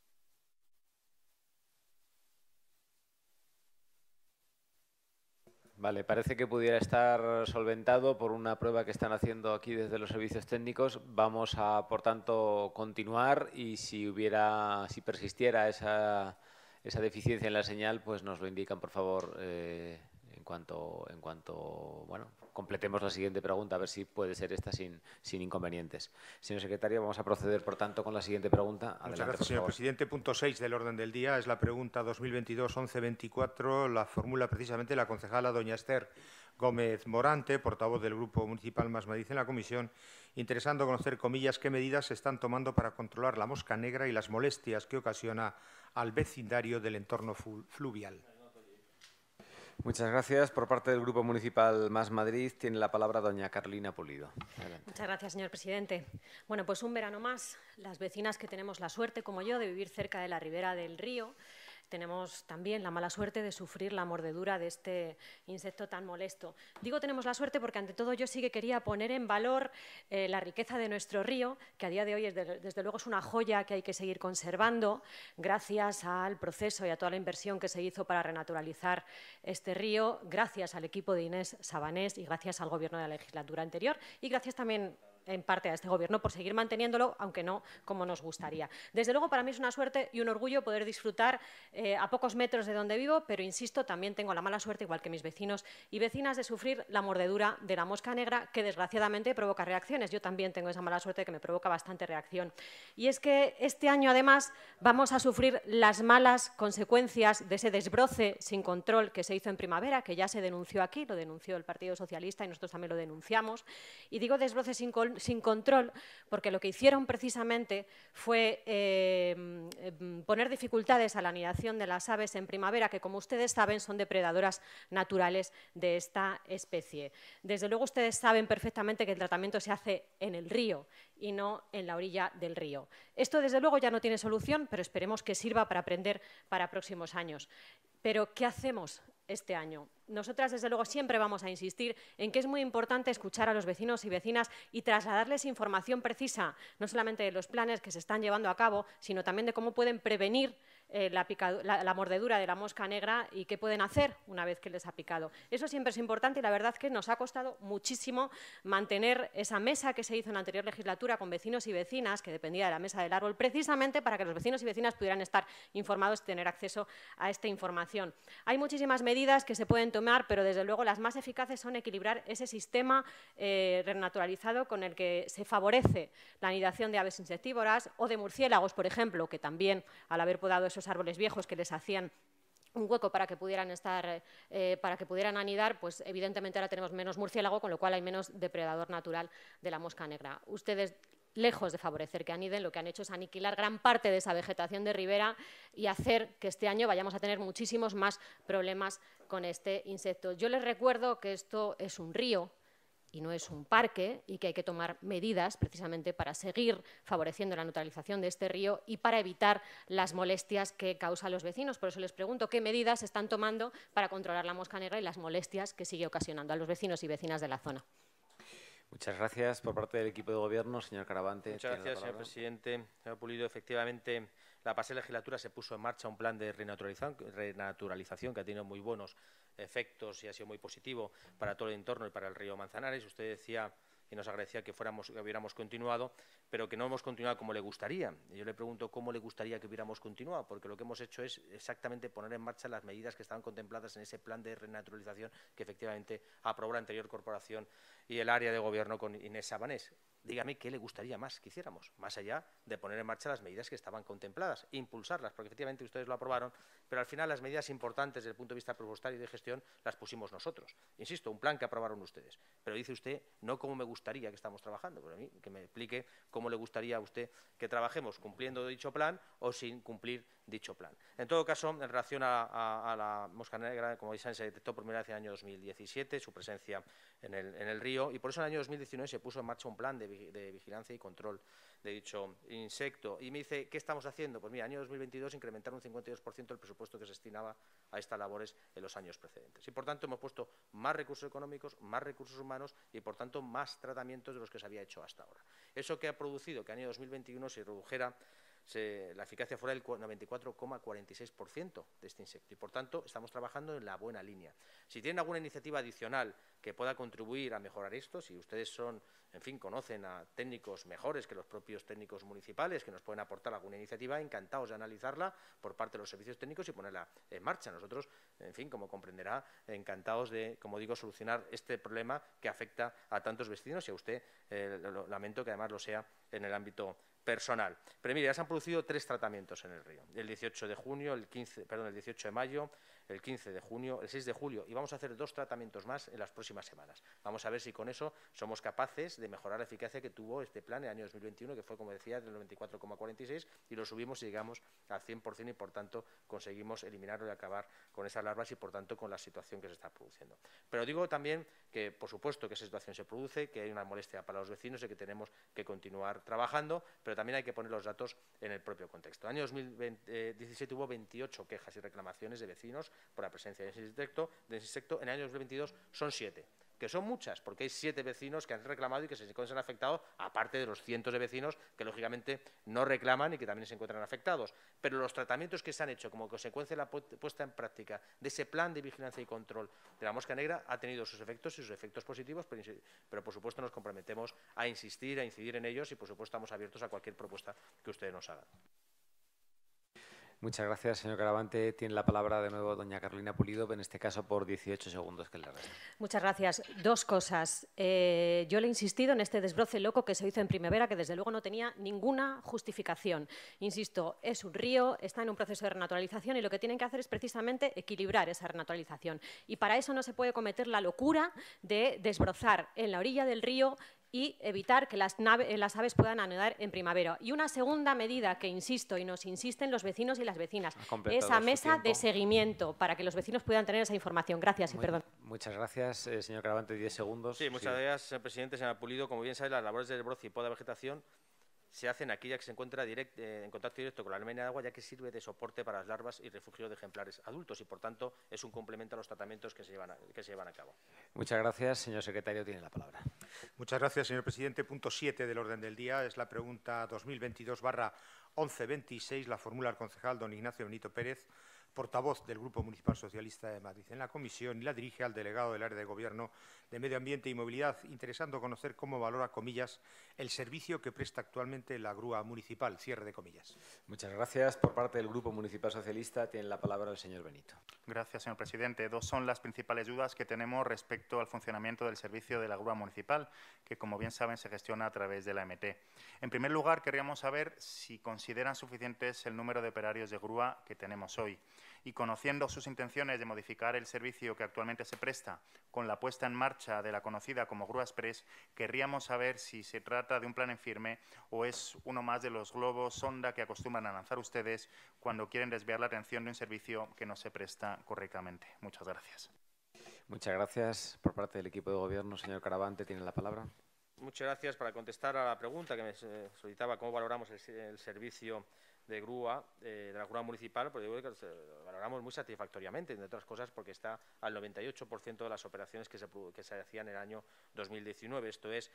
Vale, parece que pudiera estar solventado por una prueba que están haciendo aquí desde los servicios técnicos. Vamos a, por tanto, continuar y si persistiera esa deficiencia en la señal, pues nos lo indican, por favor, en cuanto bueno, completemos la siguiente pregunta, a ver si puede ser esta sin inconvenientes. Señor secretario, vamos a proceder, por tanto, con la siguiente pregunta. Adelante, Muchas gracias, señor presidente. Punto 6 del orden del día es la pregunta 2022-1124. La formula precisamente la concejala doña Esther Gómez Morante, portavoz del Grupo Municipal Más Madrid en la comisión, interesando conocer, comillas, qué medidas se están tomando para controlar la mosca negra y las molestias que ocasiona al vecindario del entorno fluvial. Muchas gracias. Por parte del Grupo Municipal Más Madrid tiene la palabra doña Carolina Pulido. Adelante. Muchas gracias, señor presidente. Bueno, pues un verano más, las vecinas que tenemos la suerte, como yo, de vivir cerca de la ribera del río, tenemos también la mala suerte de sufrir la mordedura de este insecto tan molesto. Digo tenemos la suerte porque, ante todo, yo sí que quería poner en valor la riqueza de nuestro río, que a día de hoy, desde luego, es una joya que hay que seguir conservando, gracias al proceso y a toda la inversión que se hizo para renaturalizar este río, gracias al equipo de Inés Sabanés y gracias al Gobierno de la legislatura anterior y gracias también en parte a este Gobierno por seguir manteniéndolo, aunque no como nos gustaría. Desde luego, para mí es una suerte y un orgullo poder disfrutar a pocos metros de donde vivo, pero insisto, también tengo la mala suerte, igual que mis vecinos y vecinas, de sufrir la mordedura de la mosca negra, que desgraciadamente provoca reacciones. Yo también tengo esa mala suerte que me provoca bastante reacción. Y es que este año, además, vamos a sufrir las malas consecuencias de ese desbroce sin control que se hizo en primavera, que ya se denunció aquí, lo denunció el Partido Socialista y nosotros también lo denunciamos. Y digo desbroce sin control porque lo que hicieron precisamente fue poner dificultades a la anidación de las aves en primavera, que, como ustedes saben, son depredadoras naturales de esta especie. Desde luego, ustedes saben perfectamente que el tratamiento se hace en el río y no en la orilla del río. Esto, desde luego, ya no tiene solución, pero esperemos que sirva para aprender para próximos años. Pero, ¿qué hacemos este año? Nosotras, desde luego, siempre vamos a insistir en que es muy importante escuchar a los vecinos y vecinas y trasladarles información precisa, no solamente de los planes que se están llevando a cabo, sino también de cómo pueden prevenir la mordedura de la mosca negra y qué pueden hacer una vez que les ha picado. Eso siempre es importante y la verdad es que nos ha costado muchísimo mantener esa mesa que se hizo en la anterior legislatura con vecinos y vecinas, que dependía de la Mesa del Árbol, precisamente para que los vecinos y vecinas pudieran estar informados y tener acceso a esta información. Hay muchísimas medidas que se pueden tomar, pero desde luego las más eficaces son equilibrar ese sistema renaturalizado con el que se favorece la anidación de aves insectívoras o de murciélagos, por ejemplo, que también, al haber podado esos árboles viejos que les hacían un hueco para que pudieran anidar, pues evidentemente ahora tenemos menos murciélago, con lo cual hay menos depredador natural de la mosca negra. Ustedes, lejos de favorecer que aniden, lo que han hecho es aniquilar gran parte de esa vegetación de ribera y hacer que este año vayamos a tener muchísimos más problemas con este insecto. Yo les recuerdo que esto es un río y no es un parque, y que hay que tomar medidas precisamente para seguir favoreciendo la naturalización de este río y para evitar las molestias que causa a los vecinos. Por eso les pregunto qué medidas están tomando para controlar la mosca negra y las molestias que sigue ocasionando a los vecinos y vecinas de la zona. Muchas gracias. Por parte del equipo de Gobierno, señor Caravante. Muchas gracias, señor presidente. Señor Pulido, efectivamente, la pasada legislatura se puso en marcha un plan de renaturalización que ha tenido muy buenos efectos y ha sido muy positivo para todo el entorno y para el río Manzanares. Usted decía y nos agradecía que hubiéramos continuado, pero que no hemos continuado como le gustaría. Y yo le pregunto cómo le gustaría que hubiéramos continuado, porque lo que hemos hecho es exactamente poner en marcha las medidas que estaban contempladas en ese plan de renaturalización que efectivamente aprobó la anterior corporación y el área de Gobierno con Inés Sabanés. dígame qué le gustaría más que hiciéramos, más allá de poner en marcha las medidas que estaban contempladas, impulsarlas, porque efectivamente ustedes lo aprobaron, pero al final las medidas importantes desde el punto de vista presupuestario y de gestión las pusimos nosotros. Insisto, un plan que aprobaron ustedes, pero dice usted no como me gustaría que estamos trabajando, pero a mí que me explique cómo le gustaría a usted que trabajemos, cumpliendo dicho plan o sin cumplir dicho plan. En todo caso, en relación a la mosca negra, como dicen, se detectó por primera vez en el año 2017 su presencia en el río, y por eso en el año 2019 se puso en marcha un plan de vigilancia y control de dicho insecto. Y me dice, ¿qué estamos haciendo? Pues mira, en el año 2022 incrementaron un 52% el presupuesto que se destinaba a estas labores en los años precedentes. Y, por tanto, hemos puesto más recursos económicos, más recursos humanos y, por tanto, más tratamientos de los que se había hecho hasta ahora. Eso que ha producido que en el año 2021 se redujera la eficacia fuera del 94,46% de este insecto y, por tanto, estamos trabajando en la buena línea. Si tienen alguna iniciativa adicional que pueda contribuir a mejorar esto, si ustedes son, en fin, conocen a técnicos mejores que los propios técnicos municipales que nos pueden aportar alguna iniciativa, encantados de analizarla por parte de los servicios técnicos y ponerla en marcha. Nosotros, en fin, como comprenderá, encantados de, como digo, solucionar este problema que afecta a tantos vecinos y a usted, lamento que además lo sea en el ámbito personal. Pero mire, ya se han producido 3 tratamientos en el río. El 18 de junio, el 18 de mayo, el 15 de junio, el 6 de julio. Y vamos a hacer 2 tratamientos más en las próximas semanas. Vamos a ver si con eso somos capaces de mejorar la eficacia que tuvo este plan en el año 2021, que fue, como decía, del 94,46, y lo subimos y llegamos al 100% y, por tanto, conseguimos eliminarlo y acabar con esas larvas y, por tanto, con la situación que se está produciendo. Pero digo también que, por supuesto, que esa situación se produce, que hay una molestia para los vecinos y que tenemos que continuar trabajando, pero también hay que poner los datos en el propio contexto. En el año 2017 hubo 28 quejas y reclamaciones de vecinos por la presencia de ese insecto. En el año 2022 son 7, que son muchas, porque hay 7 vecinos que han reclamado y que se encuentran afectados, aparte de los cientos de vecinos que, lógicamente, no reclaman y que también se encuentran afectados. Pero los tratamientos que se han hecho como consecuencia de la puesta en práctica de ese plan de vigilancia y control de la mosca negra ha tenido sus efectos y sus efectos positivos, pero por supuesto nos comprometemos a insistir, a incidir en ellos y, por supuesto, estamos abiertos a cualquier propuesta que ustedes nos hagan. Muchas gracias, señor Caravante. Tiene la palabra de nuevo doña Carolina Pulido, en este caso por 18 segundos que le restan. Muchas gracias. 2 cosas. Yo le he insistido en este desbroce loco que se hizo en primavera, que desde luego no tenía ninguna justificación. Insisto, es un río, está en un proceso de renaturalización y lo que tienen que hacer es precisamente equilibrar esa renaturalización. Y para eso no se puede cometer la locura de desbrozar en la orilla del río y evitar que las aves puedan anidar en primavera. Y una segunda medida que insisto y nos insisten los vecinos y las vecinas, esa mesa de seguimiento para que los vecinos puedan tener esa información. Gracias y perdón. Muchas gracias, señor Caravante, 10 segundos. Sí, muchas gracias, señor presidente, señor Pulido. Como bien sabe, las labores de desbroce y poda de vegetación se hacen aquella que se encuentra en contacto directo con la almeja de agua, ya que sirve de soporte para las larvas y refugio de ejemplares adultos y, por tanto, es un complemento a los tratamientos que se llevan a cabo. Muchas gracias. Señor secretario, tiene la palabra. Muchas gracias, señor presidente. Punto 7 del orden del día es la pregunta 2022/1126. La formula el concejal don Ignacio Benito Pérez, portavoz del Grupo Municipal Socialista de Madrid en la comisión, y la dirige al delegado del área de Gobierno de Medio Ambiente y Movilidad, interesando conocer cómo valora, comillas, el servicio que presta actualmente la grúa municipal. Cierre de comillas. Muchas gracias. Por parte del Grupo Municipal Socialista tiene la palabra el señor Benito. Gracias, señor presidente. 2 son las principales dudas que tenemos respecto al funcionamiento del servicio de la grúa municipal, que, como bien saben, se gestiona a través de la AMT. En primer lugar, querríamos saber si consideran suficientes el número de operarios de grúa que tenemos hoy. Y conociendo sus intenciones de modificar el servicio que actualmente se presta con la puesta en marcha de la conocida como Grúa Express, querríamos saber si se trata de un plan en firme o es uno más de los globos sonda que acostumbran a lanzar ustedes cuando quieren desviar la atención de un servicio que no se presta correctamente. Muchas gracias. Muchas gracias. Por parte del equipo de Gobierno, señor Caravante, tiene la palabra. Muchas gracias. Para contestar a la pregunta que me solicitaba cómo valoramos el servicio de grúa, de la grúa municipal, pues digo que lo valoramos muy satisfactoriamente, entre otras cosas porque está al 98% de las operaciones que se hacían en el año 2019. Esto es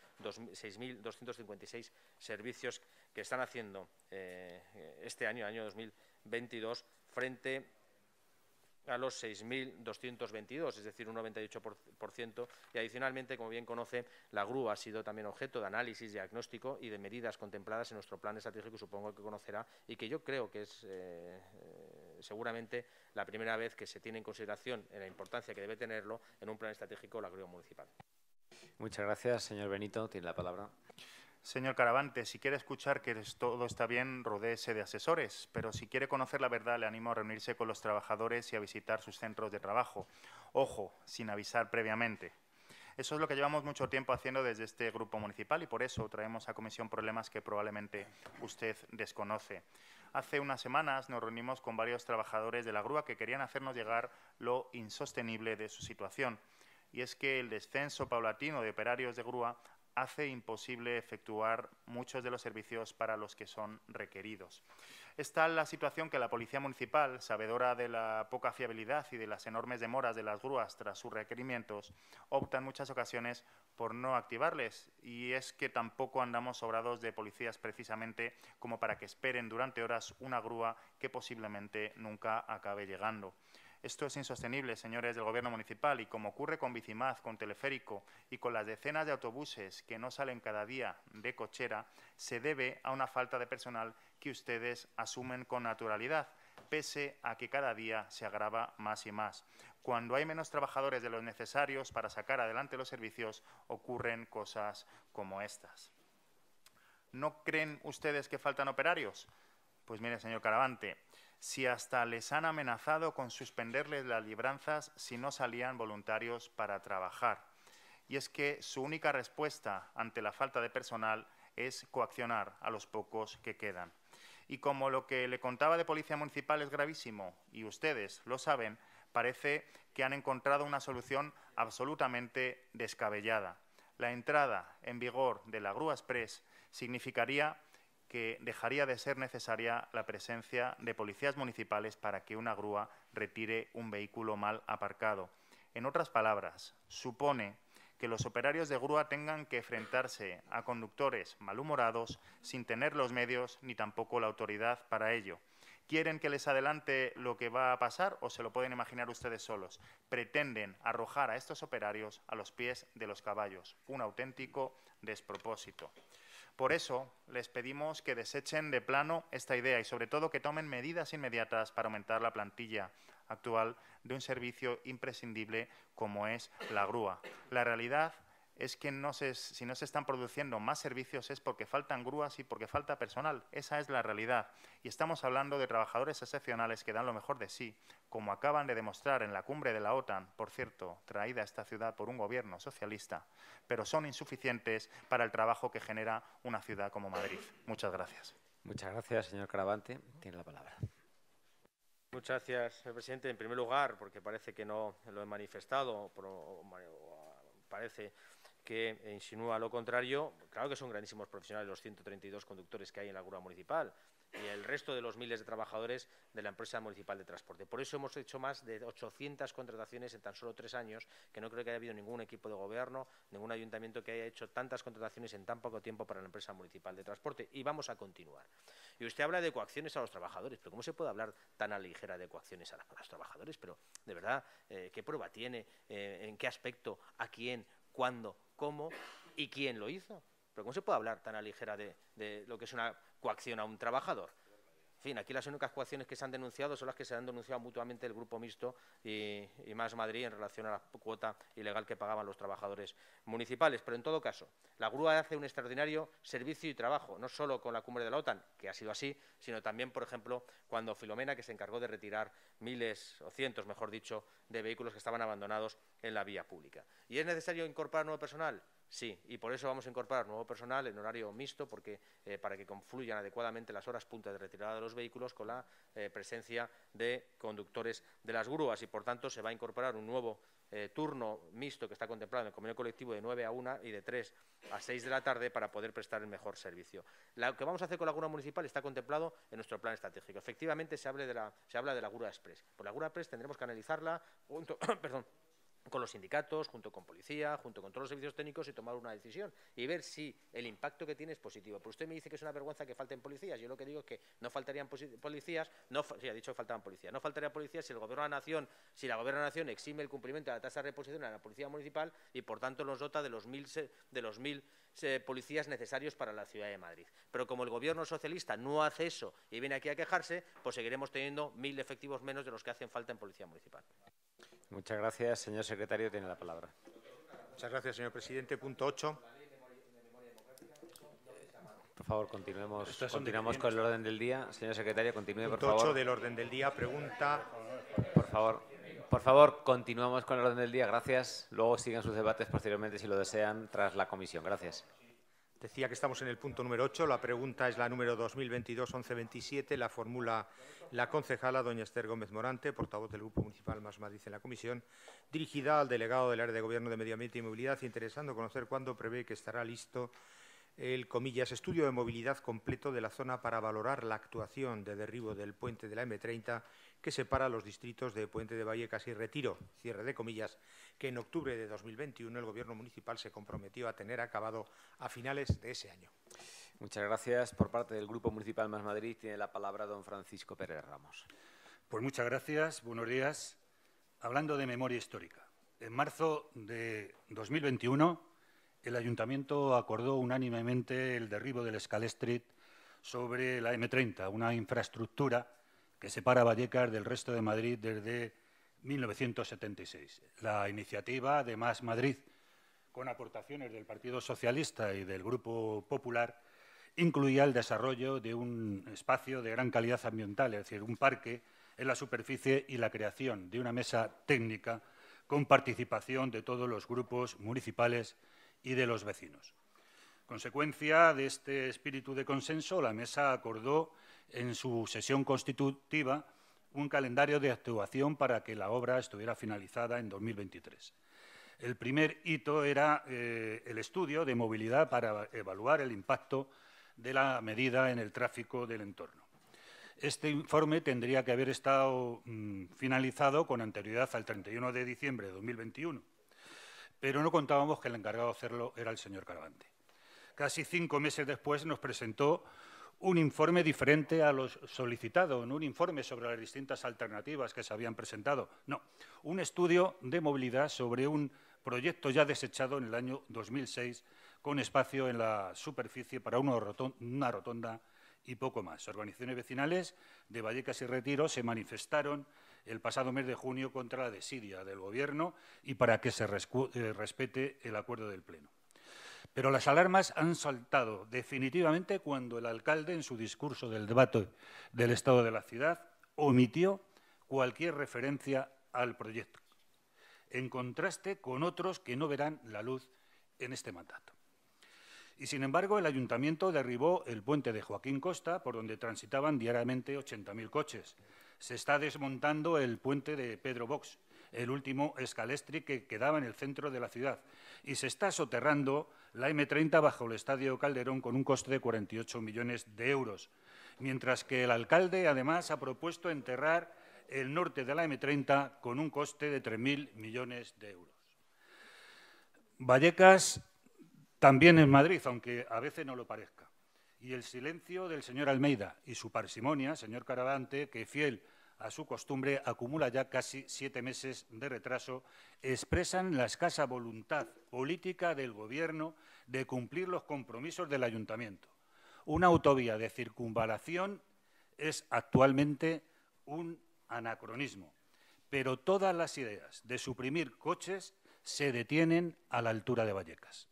6.256 servicios que están haciendo este año 2022, frente a los 6.222, es decir, un 98%, y adicionalmente, como bien conoce, la grúa ha sido también objeto de análisis, diagnóstico y de medidas contempladas en nuestro plan estratégico, supongo que conocerá, y que yo creo que es seguramente la primera vez que se tiene en consideración en la importancia que debe tenerlo en un plan estratégico la grúa municipal. Muchas gracias, señor Benito. Tiene la palabra. Señor Caravante, si quiere escuchar que todo está bien, rodéese de asesores, pero si quiere conocer la verdad, le animo a reunirse con los trabajadores y a visitar sus centros de trabajo. Ojo, sin avisar previamente. Eso es lo que llevamos mucho tiempo haciendo desde este grupo municipal y por eso traemos a comisión problemas que probablemente usted desconoce. Hace unas semanas nos reunimos con varios trabajadores de la grúa que querían hacernos llegar lo insostenible de su situación. Y es que el descenso paulatino de operarios de grúa hace imposible efectuar muchos de los servicios para los que son requeridos. Es tal la situación que la Policía Municipal, sabedora de la poca fiabilidad y de las enormes demoras de las grúas tras sus requerimientos, opta en muchas ocasiones por no activarles. Y es que tampoco andamos sobrados de policías precisamente como para que esperen durante horas una grúa que posiblemente nunca acabe llegando. Esto es insostenible, señores del Gobierno municipal, y como ocurre con Bicimaz, con Teleférico y con las decenas de autobuses que no salen cada día de cochera, se debe a una falta de personal que ustedes asumen con naturalidad, pese a que cada día se agrava más y más. Cuando hay menos trabajadores de los necesarios para sacar adelante los servicios, ocurren cosas como estas. ¿No creen ustedes que faltan operarios? Pues mire, señor Caravante, si hasta les han amenazado con suspenderles las libranzas si no salían voluntarios para trabajar. Y es que su única respuesta ante la falta de personal es coaccionar a los pocos que quedan. Y como lo que le contaba de Policía Municipal es gravísimo, y ustedes lo saben, parece que han encontrado una solución absolutamente descabellada. La entrada en vigor de la Grúa Express significaría que dejaría de ser necesaria la presencia de policías municipales para que una grúa retire un vehículo mal aparcado. En otras palabras, supone que los operarios de grúa tengan que enfrentarse a conductores malhumorados sin tener los medios ni tampoco la autoridad para ello. ¿Quieren que les adelante lo que va a pasar o se lo pueden imaginar ustedes solos? Pretenden arrojar a estos operarios a los pies de los caballos. Un auténtico despropósito. Por eso les pedimos que desechen de plano esta idea y sobre todo que tomen medidas inmediatas para aumentar la plantilla actual de un servicio imprescindible como es la grúa. La realidad es que si no se están produciendo más servicios es porque faltan grúas y porque falta personal. Esa es la realidad. Y estamos hablando de trabajadores excepcionales que dan lo mejor de sí, como acaban de demostrar en la cumbre de la OTAN, por cierto, traída a esta ciudad por un gobierno socialista, pero son insuficientes para el trabajo que genera una ciudad como Madrid. Muchas gracias. Muchas gracias, señor Caravante. Tiene la palabra. Muchas gracias, señor presidente. En primer lugar, porque parece que no lo he manifestado, parece que insinúa lo contrario. Claro que son grandísimos profesionales los 132 conductores que hay en la grúa municipal y el resto de los miles de trabajadores de la empresa municipal de transporte. Por eso hemos hecho más de 800 contrataciones en tan solo 3 años, que no creo que haya habido ningún equipo de gobierno, ningún ayuntamiento que haya hecho tantas contrataciones en tan poco tiempo para la empresa municipal de transporte. Y vamos a continuar. Y usted habla de coacciones a los trabajadores, pero ¿cómo se puede hablar tan a la ligera de coacciones a los trabajadores? Pero, de verdad, ¿qué prueba tiene? ¿En qué aspecto? ¿A quién? ¿Cuándo? ¿Cómo? ¿Y quién lo hizo? Pero ¿cómo se puede hablar tan a ligera de lo que es una coacción a un trabajador? En fin, aquí las únicas coacciones que se han denunciado son las que se han denunciado mutuamente el Grupo Mixto y Más Madrid en relación a la cuota ilegal que pagaban los trabajadores municipales. Pero en todo caso, la grúa hace un extraordinario servicio y trabajo, no solo con la cumbre de la OTAN, que ha sido así, sino también, por ejemplo, cuando Filomena, que se encargó de retirar miles, o cientos, mejor dicho, de vehículos que estaban abandonados en la vía pública. ¿Y es necesario incorporar nuevo personal? Sí, y por eso vamos a incorporar nuevo personal en horario mixto, porque para que confluyan adecuadamente las horas punta de retirada de los vehículos con la presencia de conductores de las grúas y, por tanto, se va a incorporar un nuevo turno mixto que está contemplado en el convenio colectivo de 9 a 1 y de 3 a 6 de la tarde para poder prestar el mejor servicio. Lo que vamos a hacer con la grúa municipal está contemplado en nuestro plan estratégico. Efectivamente, se habla de la grúa express. Por la grúa express tendremos que analizarla junto, con los sindicatos, junto con policía, junto con todos los servicios técnicos y tomar una decisión y ver si el impacto que tiene es positivo. Pero usted me dice que es una vergüenza que falten policías. Yo lo que digo es que no faltarían policías, sí, ha dicho que faltaban policías. No faltarían policías si el Gobierno de la Nación exime el cumplimiento de la tasa de reposición a la Policía Municipal y, por tanto, nos dota de los 1.000 policías necesarios para la Ciudad de Madrid. Pero como el Gobierno socialista no hace eso y viene aquí a quejarse, pues seguiremos teniendo 1.000 efectivos menos de los que hacen falta en Policía Municipal. Muchas gracias. Señor secretario, tiene la palabra. Muchas gracias, señor presidente. Punto 8. Por favor, continuemos continuamos con el orden del día. Señor secretario, continúe, por Punto favor. 8 del orden del día, pregunta. Por favor, continuamos con el orden del día. Gracias. Luego sigan sus debates posteriormente, si lo desean, tras la comisión. Gracias. Decía que estamos en el punto número 8. La pregunta es la número 2022-1127. La formula la concejala doña Esther Gómez Morante, portavoz del Grupo Municipal Más Madrid en la comisión, dirigida al delegado del área de Gobierno de Medio Ambiente y Movilidad, interesando conocer cuándo prevé que estará listo el, comillas, estudio de movilidad completo de la zona para valorar la actuación de derribo del puente de la M30 que separa los distritos de Puente de Vallecas y Retiro, cierre de comillas, que en octubre de 2021 el Gobierno municipal se comprometió a tener acabado a finales de ese año. Muchas gracias. Por parte del Grupo Municipal Más Madrid tiene la palabra don Francisco Pérez Ramos. Pues muchas gracias. Buenos días. Hablando de memoria histórica, en marzo de 2021 el Ayuntamiento acordó unánimemente el derribo del Scalestrit sobre la M30, una infraestructura que separa Vallecas del resto de Madrid desde 1976. La iniciativa de Más Madrid, con aportaciones del Partido Socialista y del Grupo Popular, incluía el desarrollo de un espacio de gran calidad ambiental, es decir, un parque en la superficie y la creación de una mesa técnica con participación de todos los grupos municipales y de los vecinos. Consecuencia de este espíritu de consenso, la mesa acordó en su sesión constitutiva un calendario de actuación para que la obra estuviera finalizada en 2023. El primer hito era el estudio de movilidad para evaluar el impacto de la medida en el tráfico del entorno. Este informe tendría que haber estado finalizado con anterioridad al 31 de diciembre de 2021, pero no contábamos que el encargado de hacerlo era el señor Caravante. Casi 5 meses después nos presentó un informe diferente a los solicitados, no un informe sobre las distintas alternativas que se habían presentado, no, un estudio de movilidad sobre un proyecto ya desechado en el año 2006 con espacio en la superficie para una rotonda y poco más. Organizaciones vecinales de Vallecas y Retiro se manifestaron el pasado mes de junio contra la desidia del Gobierno y para que se respete el acuerdo del Pleno. Pero las alarmas han saltado definitivamente cuando el alcalde, en su discurso del debate del estado de la ciudad, omitió cualquier referencia al proyecto, en contraste con otros que no verán la luz en este mandato. Y, sin embargo, el Ayuntamiento derribó el puente de Joaquín Costa, por donde transitaban diariamente 80.000 coches. Se está desmontando el puente de Pedro Box, el último Scalestri que quedaba en el centro de la ciudad. Y se está soterrando la M30 bajo el Estadio Calderón con un coste de 48 millones de euros. Mientras que el alcalde, además, ha propuesto enterrar el norte de la M30 con un coste de 3.000 millones de euros. Vallecas también en Madrid, aunque a veces no lo parezca. Y el silencio del señor Almeida y su parsimonia, señor Caravante, que fiel a su costumbre acumula ya casi 7 meses de retraso, expresan la escasa voluntad política del Gobierno de cumplir los compromisos del Ayuntamiento. Una autovía de circunvalación es actualmente un anacronismo, pero todas las ideas de suprimir coches se detienen a la altura de Vallecas.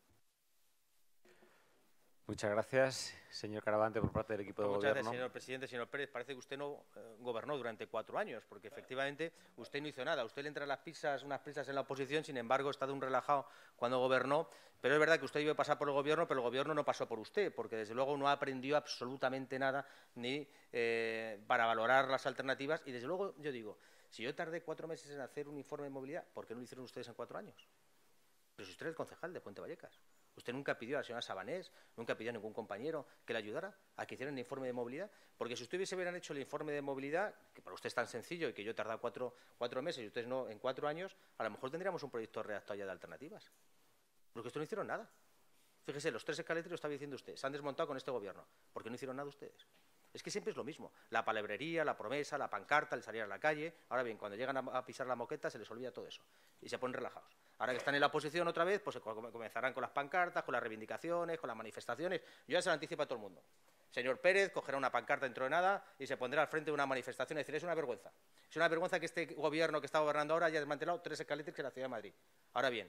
Muchas gracias, señor Caravante, por parte del equipo de Muchas Gobierno. gracias, señor presidente. Señor Pérez, parece que usted no gobernó durante 4 años, porque efectivamente usted no hizo nada. A usted le entran unas prisas en la oposición, sin embargo, está de un relajado cuando gobernó. Pero es verdad que usted iba a pasar por el Gobierno, pero el Gobierno no pasó por usted, porque desde luego no aprendió absolutamente nada ni para valorar las alternativas. Y desde luego, yo digo, si yo tardé 4 meses en hacer un informe de movilidad, ¿por qué no lo hicieron ustedes en 4 años? Pero si usted es el concejal de Puente Vallecas. Usted nunca pidió a la señora Sabanés, nunca pidió a ningún compañero que le ayudara a que hicieran el informe de movilidad, porque si ustedes hubieran hecho el informe de movilidad, que para usted es tan sencillo y que yo he tardado 4 meses y ustedes no en 4 años, a lo mejor tendríamos un proyecto redactado ya de alternativas. Porque ustedes no hicieron nada. Fíjese, los 3 escaletes lo estaba diciendo usted, se han desmontado con este Gobierno. ¿Por qué no hicieron nada ustedes? Es que siempre es lo mismo. La palabrería, la promesa, la pancarta, el salir a la calle. Ahora bien, cuando llegan a pisar la moqueta se les olvida todo eso y se ponen relajados. Ahora que están en la oposición otra vez, pues comenzarán con las pancartas, con las reivindicaciones, con las manifestaciones. Yo ya se lo anticipo a todo el mundo. Señor Pérez cogerá una pancarta dentro de nada y se pondrá al frente de una manifestación y decir, es una vergüenza. Es una vergüenza que este Gobierno que está gobernando ahora haya desmantelado 3 escaletes en la Ciudad de Madrid. Ahora bien,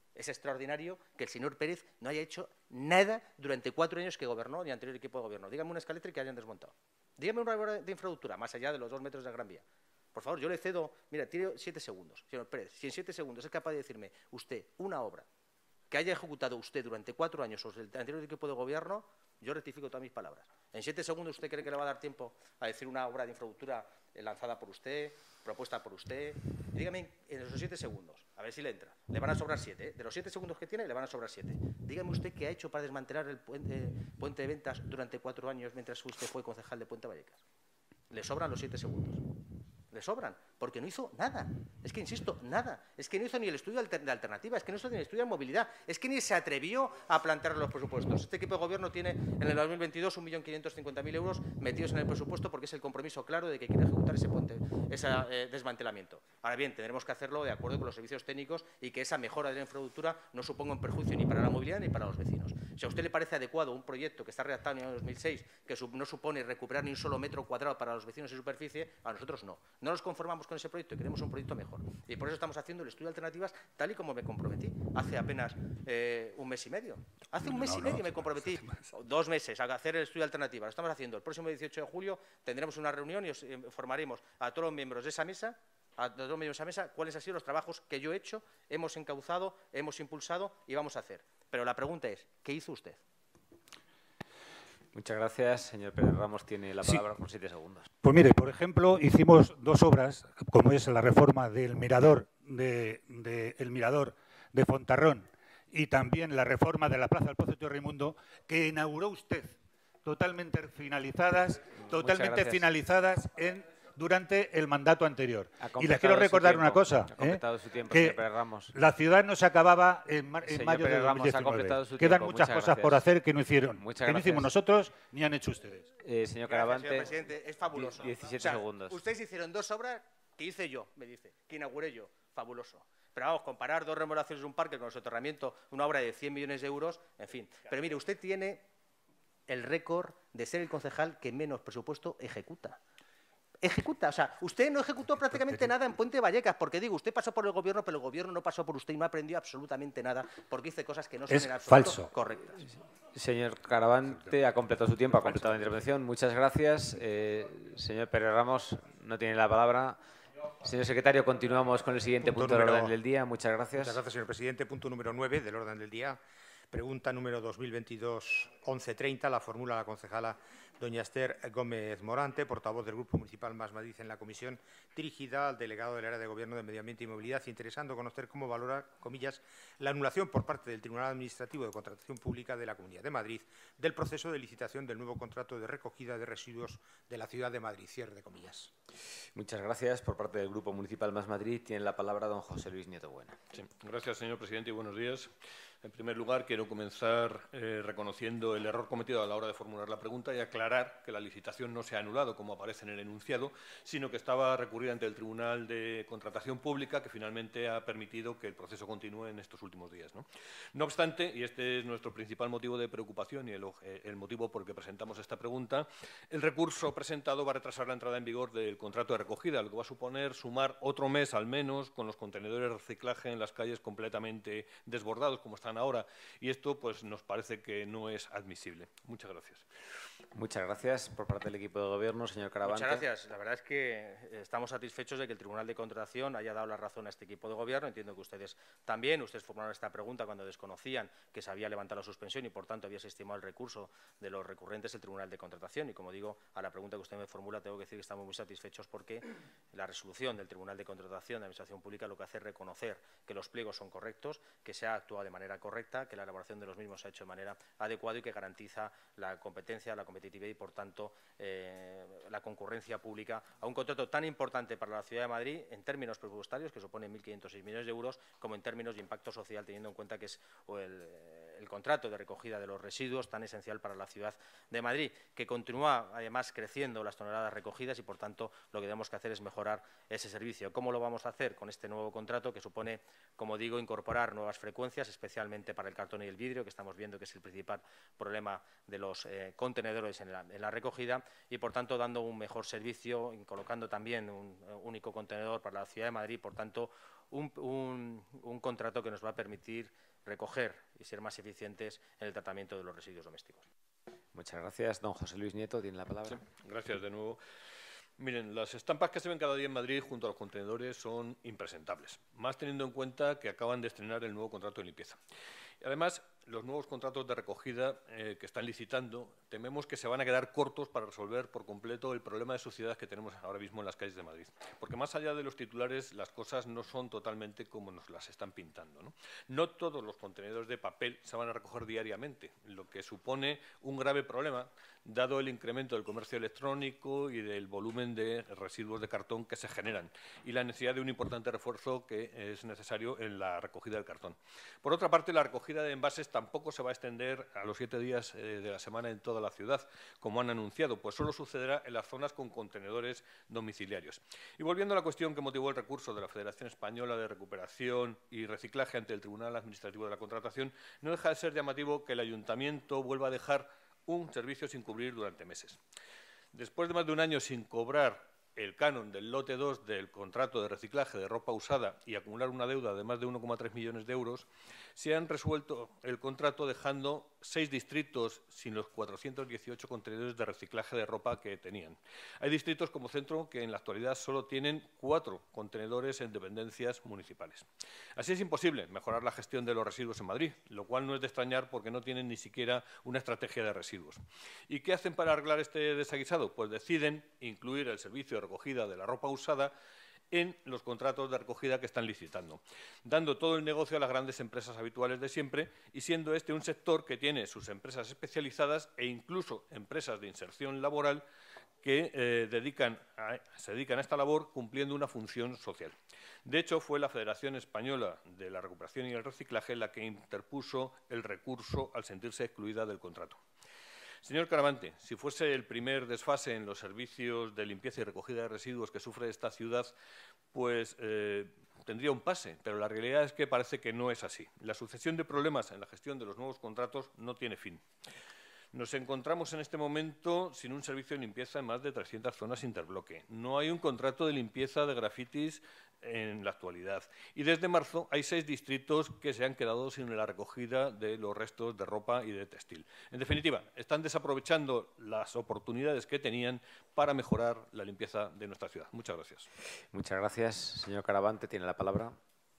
Es extraordinario que el señor Pérez no haya hecho nada durante 4 años que gobernó ni anterior equipo de gobierno. Dígame una escalera que hayan desmontado. Dígame una obra de infraestructura, más allá de los 2 metros de Gran Vía. Por favor, yo le cedo, mira, tiro 7 segundos. Señor Pérez, si en 7 segundos es capaz de decirme usted una obra que haya ejecutado usted durante 4 años o el anterior equipo de gobierno, yo rectifico todas mis palabras. ¿En 7 segundos usted cree que le va a dar tiempo a decir una obra de infraestructura lanzada por usted, propuesta por usted? Y dígame, en esos 7 segundos, a ver si le entra, le van a sobrar 7, ¿eh? De los 7 segundos que tiene, le van a sobrar 7. Dígame usted qué ha hecho para desmantelar el puente de Ventas durante 4 años mientras usted fue concejal de Puente Vallecas. Le sobran los 7 segundos. Le sobran, porque no hizo nada. Es que, insisto, nada. Es que no hizo ni el estudio de alternativa, es que no hizo ni el estudio de movilidad, es que ni se atrevió a plantear los presupuestos. Este equipo de gobierno tiene en el 2022 1.550.000 euros metidos en el presupuesto porque es el compromiso claro de que quiere ejecutar ese puente, ese desmantelamiento. Ahora bien, tendremos que hacerlo de acuerdo con los servicios técnicos y que esa mejora de la infraestructura no suponga un perjuicio ni para la movilidad ni para los vecinos. Si a usted le parece adecuado un proyecto que está redactado en el año 2006, que no supone recuperar ni un solo metro cuadrado para los vecinos en superficie, a nosotros no. No nos conformamos con ese proyecto y queremos un proyecto mejor. Y por eso estamos haciendo el estudio de alternativas tal y como me comprometí hace apenas 1 mes y medio. Hace un mes y medio me comprometí, 2 meses, a hacer el estudio de alternativas. Lo estamos haciendo. El próximo 18 de julio tendremos una reunión y os informaremos a todos los miembros de esa mesa, cuáles han sido los trabajos que yo he hecho, hemos encauzado, hemos impulsado y vamos a hacer. Pero la pregunta es, ¿qué hizo usted? Muchas gracias. Señor Pérez Ramos tiene la palabra por 7 segundos. Pues mire, por ejemplo, hicimos 2 obras, como es la reforma del mirador el mirador de Fontarrón y también la reforma de la Plaza del Pozo de Raimundo, que inauguró usted, totalmente finalizadas durante el mandato anterior. Y les quiero recordar una cosa, que la ciudad no se acababa en mayo de 2019. Quedan muchas cosas por hacer que no hicimos nosotros ni han hecho ustedes. Señor Caravante, señor presidente, es fabuloso. 17 segundos. Ustedes hicieron 2 obras que hice yo, me dice, que inauguré yo. Fabuloso. Pero vamos, comparar 2 remodelaciones de un parque con el soterramiento, una obra de 100 millones de euros, en fin. Pero mire, usted tiene el récord de ser el concejal que menos presupuesto ejecuta. O sea, usted no ejecutó prácticamente nada en Puente Vallecas, porque digo, usted pasó por el gobierno, pero el gobierno no pasó por usted y no aprendió absolutamente nada, porque hice cosas que no son en absoluto correctas. Señor Caravante, ha completado su tiempo, ha completado la intervención. Muchas gracias. Señor Pérez Ramos, no tiene la palabra. Señor secretario, continuamos con el siguiente punto del orden del día. Muchas gracias. Muchas gracias, señor presidente. Punto número 9 del orden del día. Pregunta número 2022-1130. La formula la concejala doña Esther Gómez Morante, portavoz del Grupo Municipal Más Madrid en la comisión, dirigida al delegado del área de Gobierno de Medio Ambiente y Movilidad, interesando conocer cómo valora, comillas, la anulación por parte del Tribunal Administrativo de Contratación Pública de la Comunidad de Madrid del proceso de licitación del nuevo contrato de recogida de residuos de la Ciudad de Madrid. Cierre de comillas. Muchas gracias. Por parte del Grupo Municipal Más Madrid tiene la palabra don José Luis Nieto Buena. Sí, gracias, señor presidente, y buenos días. En primer lugar, quiero comenzar reconociendo el error cometido a la hora de formular la pregunta y aclarar que la licitación no se ha anulado, como aparece en el enunciado, sino que estaba recurrida ante el Tribunal de Contratación Pública, que finalmente ha permitido que el proceso continúe en estos últimos días, ¿no? No obstante, y este es nuestro principal motivo de preocupación y el motivo por el que presentamos esta pregunta, el recurso presentado va a retrasar la entrada en vigor del contrato de recogida, lo que va a suponer sumar otro mes al menos con los contenedores de reciclaje en las calles completamente desbordados, como están ahora, y esto pues nos parece que no es admisible. Muchas gracias. Muchas gracias. Por parte del equipo de Gobierno, señor Caravante. Muchas gracias. La verdad es que estamos satisfechos de que el Tribunal de Contratación haya dado la razón a este equipo de Gobierno. Entiendo que ustedes también. Ustedes formularon esta pregunta cuando desconocían que se había levantado la suspensión y, por tanto, había desestimado el recurso de los recurrentes del Tribunal de Contratación. Y, como digo, a la pregunta que usted me formula, tengo que decir que estamos muy satisfechos porque la resolución del Tribunal de Contratación de Administración Pública lo que hace es reconocer que los pliegos son correctos, que se ha actuado de manera correcta, que la elaboración de los mismos se ha hecho de manera adecuada y que garantiza la competencia, la competitividad y, por tanto, la concurrencia pública a un contrato tan importante para la Ciudad de Madrid en términos presupuestarios, que supone 1.506 millones de euros, como en términos de impacto social, teniendo en cuenta que es el contrato de recogida de los residuos tan esencial para la ciudad de Madrid, que continúa además creciendo las toneladas recogidas y, por tanto, lo que tenemos que hacer es mejorar ese servicio. ¿Cómo lo vamos a hacer? Con este nuevo contrato que supone, como digo, incorporar nuevas frecuencias, especialmente para el cartón y el vidrio, que estamos viendo que es el principal problema de los contenedores en la recogida, y, por tanto, dando un mejor servicio, colocando también un único contenedor para la ciudad de Madrid, por tanto, un contrato que nos va a permitir recoger y ser más eficientes en el tratamiento de los residuos domésticos. Muchas gracias. Don José Luis Nieto tiene la palabra. Sí, gracias de nuevo. Miren, las estampas que se ven cada día en Madrid junto a los contenedores son impresentables, más teniendo en cuenta que acaban de estrenar el nuevo contrato de limpieza. Y además, los nuevos contratos de recogida que están licitando, tememos que se van a quedar cortos para resolver por completo el problema de suciedad que tenemos ahora mismo en las calles de Madrid. Porque más allá de los titulares, las cosas no son totalmente como nos las están pintando, ¿no? No todos los contenedores de papel se van a recoger diariamente, lo que supone un grave problema, dado el incremento del comercio electrónico y del volumen de residuos de cartón que se generan, y la necesidad de un importante refuerzo que es necesario en la recogida del cartón. Por otra parte, la recogida de envases tampoco se va a extender a los 7 días de la semana en toda la ciudad, como han anunciado, pues solo sucederá en las zonas con contenedores domiciliarios. Y volviendo a la cuestión que motivó el recurso de la Federación Española de Recuperación y Reciclaje ante el Tribunal Administrativo de la Contratación, no deja de ser llamativo que el Ayuntamiento vuelva a dejar un servicio sin cubrir durante meses. Después de más de un año sin cobrar el canon del lote 2 del contrato de reciclaje de ropa usada y acumular una deuda de más de 1,3 millones de euros, se han resuelto el contrato dejando 6 distritos sin los 418 contenedores de reciclaje de ropa que tenían. Hay distritos como Centro que en la actualidad solo tienen 4 contenedores en dependencias municipales. Así es imposible mejorar la gestión de los residuos en Madrid, lo cual no es de extrañar porque no tienen ni siquiera una estrategia de residuos. ¿Y qué hacen para arreglar este desaguisado? Pues deciden incluir el servicio de recogida de la ropa usada en los contratos de recogida que están licitando, dando todo el negocio a las grandes empresas habituales de siempre y siendo este un sector que tiene sus empresas especializadas e incluso empresas de inserción laboral que se dedican a esta labor cumpliendo una función social. De hecho, fue la Federación Española de la Recuperación y el Reciclaje la que interpuso el recurso al sentirse excluida del contrato. Señor Caravante, si fuese el primer desfase en los servicios de limpieza y recogida de residuos que sufre esta ciudad, pues tendría un pase, pero la realidad es que parece que no es así. La sucesión de problemas en la gestión de los nuevos contratos no tiene fin. Nos encontramos en este momento sin un servicio de limpieza en más de 300 zonas interbloque. No hay un contrato de limpieza de grafitis en la actualidad. Y desde marzo hay 6 distritos que se han quedado sin la recogida de los restos de ropa y de textil. En definitiva, están desaprovechando las oportunidades que tenían para mejorar la limpieza de nuestra ciudad. Muchas gracias. Muchas gracias. Señor Caravante, tiene la palabra.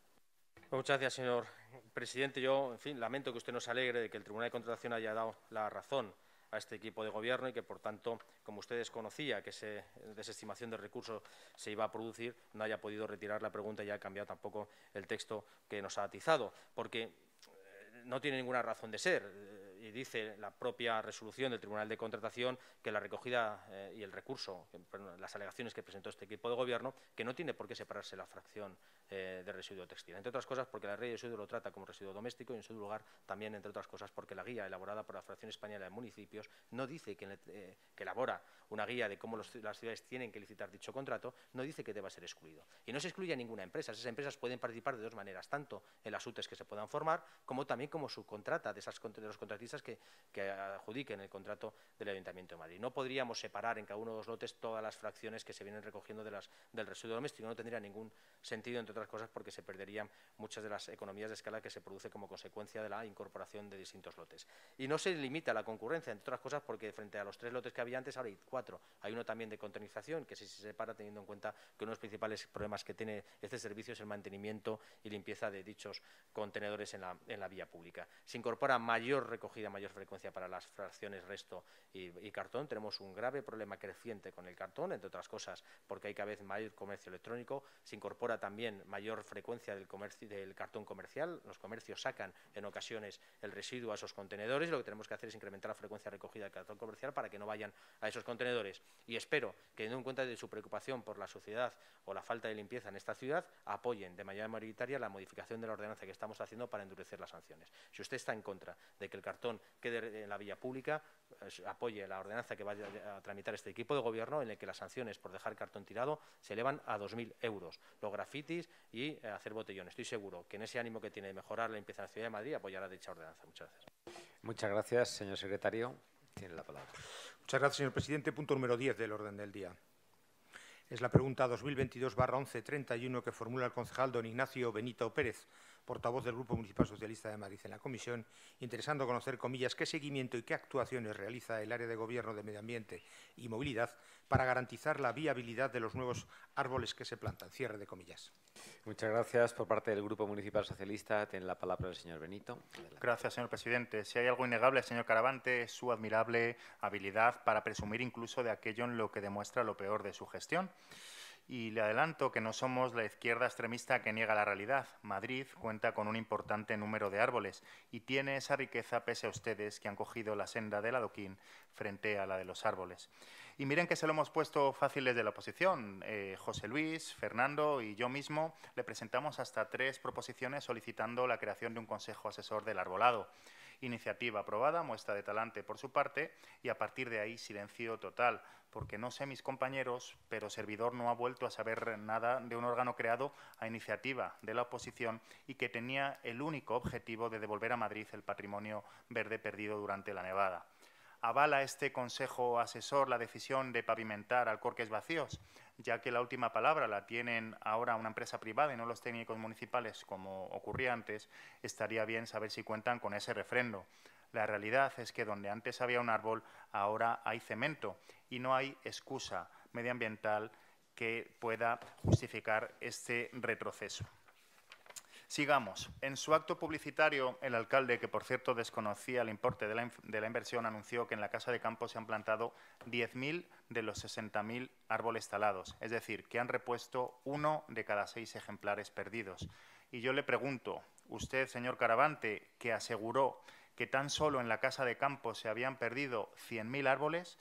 Muchas gracias, señor presidente. Yo, en fin, lamento que usted no se alegre de que el Tribunal de Contratación haya dado la razón a este equipo de gobierno y que, por tanto, como usted desconocía que esa desestimación de recursos se iba a producir, no haya podido retirar la pregunta y haya cambiado tampoco el texto que nos ha atizado, porque no tiene ninguna razón de ser. Y dice la propia resolución del Tribunal de Contratación que la recogida y el recurso, las alegaciones que presentó este equipo de gobierno, que no tiene por qué separarse la fracción de residuo textil. Entre otras cosas, porque la ley de residuos lo trata como residuo doméstico y, en segundo lugar, también, entre otras cosas, porque la guía elaborada por la Federación Española de Municipios no dice que elabora una guía de cómo las ciudades tienen que licitar dicho contrato, no dice que deba ser excluido. Y no se excluye a ninguna empresa. Esas empresas pueden participar de 2 maneras, tanto en las UTEs que se puedan formar, como también como subcontrata de los contratistas que adjudiquen el contrato del Ayuntamiento de Madrid. No podríamos separar en cada uno de los lotes todas las fracciones que se vienen recogiendo del residuo doméstico. No tendría ningún sentido, entre otras cosas, porque se perderían muchas de las economías de escala que se produce como consecuencia de la incorporación de distintos lotes. Y no se limita la concurrencia, entre otras cosas, porque frente a los 3 lotes que había antes, ahora hay 4. Hay uno también de containerización, que se separa teniendo en cuenta que uno de los principales problemas que tiene este servicio es el mantenimiento y limpieza de dichos contenedores en la vía pública. Se incorpora mayor recogida recogida mayor frecuencia para las fracciones resto y cartón. Tenemos un grave problema creciente con el cartón, entre otras cosas porque hay cada vez mayor comercio electrónico. Se incorpora también mayor frecuencia del cartón comercial. Los comercios sacan en ocasiones el residuo a esos contenedores y lo que tenemos que hacer es incrementar la frecuencia de recogida del cartón comercial para que no vayan a esos contenedores. Y espero que, teniendo en cuenta de su preocupación por la suciedad o la falta de limpieza en esta ciudad, apoyen de manera mayoritaria la modificación de la ordenanza que estamos haciendo para endurecer las sanciones. Si usted está en contra de que el cartón quede en la vía pública, apoye la ordenanza que vaya a tramitar este equipo de gobierno, en el que las sanciones por dejar cartón tirado se elevan a 2.000 euros. Los grafitis y hacer botellones. Estoy seguro que en ese ánimo que tiene de mejorar la limpieza en la Ciudad de Madrid apoyará dicha ordenanza. Muchas gracias. Muchas gracias, señor secretario. Tiene la palabra. Muchas gracias, señor presidente. Punto número 10 del orden del día. Es la pregunta 2022/1131 que formula el concejal don Ignacio Benito Pérez, portavoz del Grupo Municipal Socialista de Madrid en la comisión, interesando conocer, comillas, qué seguimiento y qué actuaciones realiza el área de Gobierno de Medio Ambiente y Movilidad para garantizar la viabilidad de los nuevos árboles que se plantan. Cierre de comillas. Muchas gracias. Por parte del Grupo Municipal Socialista, tiene la palabra el señor Benito. Adelante. Gracias, señor presidente. Si hay algo innegable, señor Caravante, es su admirable habilidad para presumir incluso de aquello en lo que demuestra lo peor de su gestión. Y le adelanto que no somos la izquierda extremista que niega la realidad. Madrid cuenta con un importante número de árboles y tiene esa riqueza pese a ustedes que han cogido la senda del adoquín frente a la de los árboles. Y miren que se lo hemos puesto fácil desde la oposición. José Luis, Fernando y yo mismo le presentamos hasta 3 proposiciones solicitando la creación de un consejo asesor del arbolado. Iniciativa aprobada, muestra de talante por su parte, y a partir de ahí silencio total, porque no sé mis compañeros, pero servidor no ha vuelto a saber nada de un órgano creado a iniciativa de la oposición y que tenía el único objetivo de devolver a Madrid el patrimonio verde perdido durante la nevada. ¿Avala este consejo asesor la decisión de pavimentar Alcorques vacíos, ya que la última palabra la tienen ahora una empresa privada y no los técnicos municipales, como ocurría antes? Estaría bien saber si cuentan con ese refrendo. La realidad es que donde antes había un árbol, ahora hay cemento y no hay excusa medioambiental que pueda justificar este retroceso. Sigamos. En su acto publicitario, el alcalde, que por cierto desconocía el importe de la inversión, anunció que en la Casa de Campo se han plantado 10.000 de los 60.000 árboles talados, es decir, que han repuesto 1 de cada 6 ejemplares perdidos. Y yo le pregunto, usted, señor Caravante, que aseguró que tan solo en la Casa de Campo se habían perdido 100.000 árboles,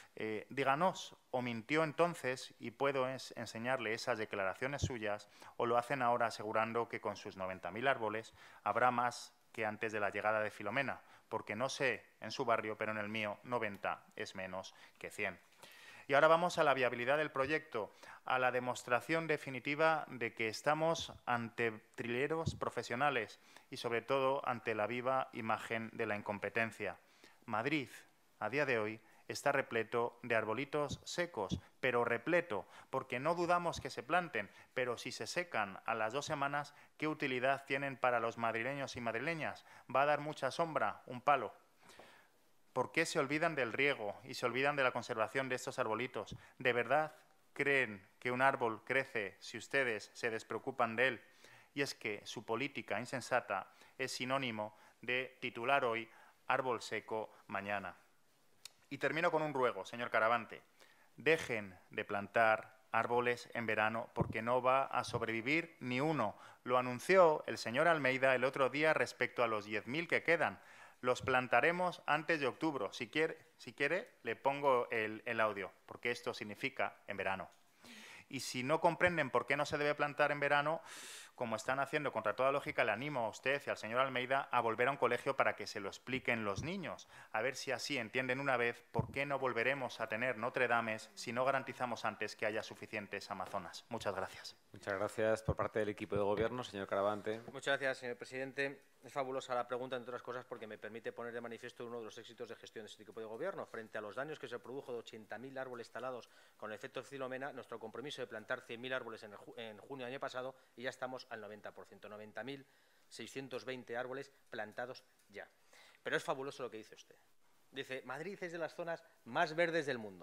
díganos, o mintió entonces y puedo enseñarle esas declaraciones suyas, o lo hacen ahora asegurando que con sus 90.000 árboles habrá más que antes de la llegada de Filomena, porque no sé en su barrio, pero en el mío 90 es menos que 100. Y ahora vamos a la viabilidad del proyecto, a la demostración definitiva de que estamos ante trileros profesionales y sobre todo ante la viva imagen de la incompetencia. Madrid, a día de hoy, está repleto de arbolitos secos, pero repleto, porque no dudamos que se planten, pero si se secan a las 2 semanas, ¿qué utilidad tienen para los madrileños y madrileñas? ¿Va a dar mucha sombra? Un palo. ¿Por qué se olvidan del riego y se olvidan de la conservación de estos arbolitos? ¿De verdad creen que un árbol crece si ustedes se despreocupan de él? Y es que su política insensata es sinónimo de titular hoy árbol seco mañana. Y termino con un ruego, señor Caravante. Dejen de plantar árboles en verano porque no va a sobrevivir ni uno. Lo anunció el señor Almeida el otro día respecto a los 10.000 que quedan. Los plantaremos antes de octubre. Si quiere, le pongo el audio, porque esto significa en verano. Y si no comprenden por qué no se debe plantar en verano, como están haciendo contra toda lógica, le animo a usted y al señor Almeida a volver a un colegio para que se lo expliquen los niños, a ver si así entienden una vez por qué no volveremos a tener Notre Dames si no garantizamos antes que haya suficientes Amazonas. Muchas gracias. Muchas gracias. Por parte del equipo de gobierno, señor Caravante. Muchas gracias, señor presidente. Es fabulosa la pregunta, entre otras cosas, porque me permite poner de manifiesto uno de los éxitos de gestión de este equipo de gobierno. Frente a los daños que se produjo de 80.000 árboles talados con el efecto Filomena, nuestro compromiso de plantar 100.000 árboles en junio del año pasado, y ya estamos al 90%, 90.620 árboles plantados ya. Pero es fabuloso lo que dice usted. Dice, Madrid es de las zonas más verdes del mundo.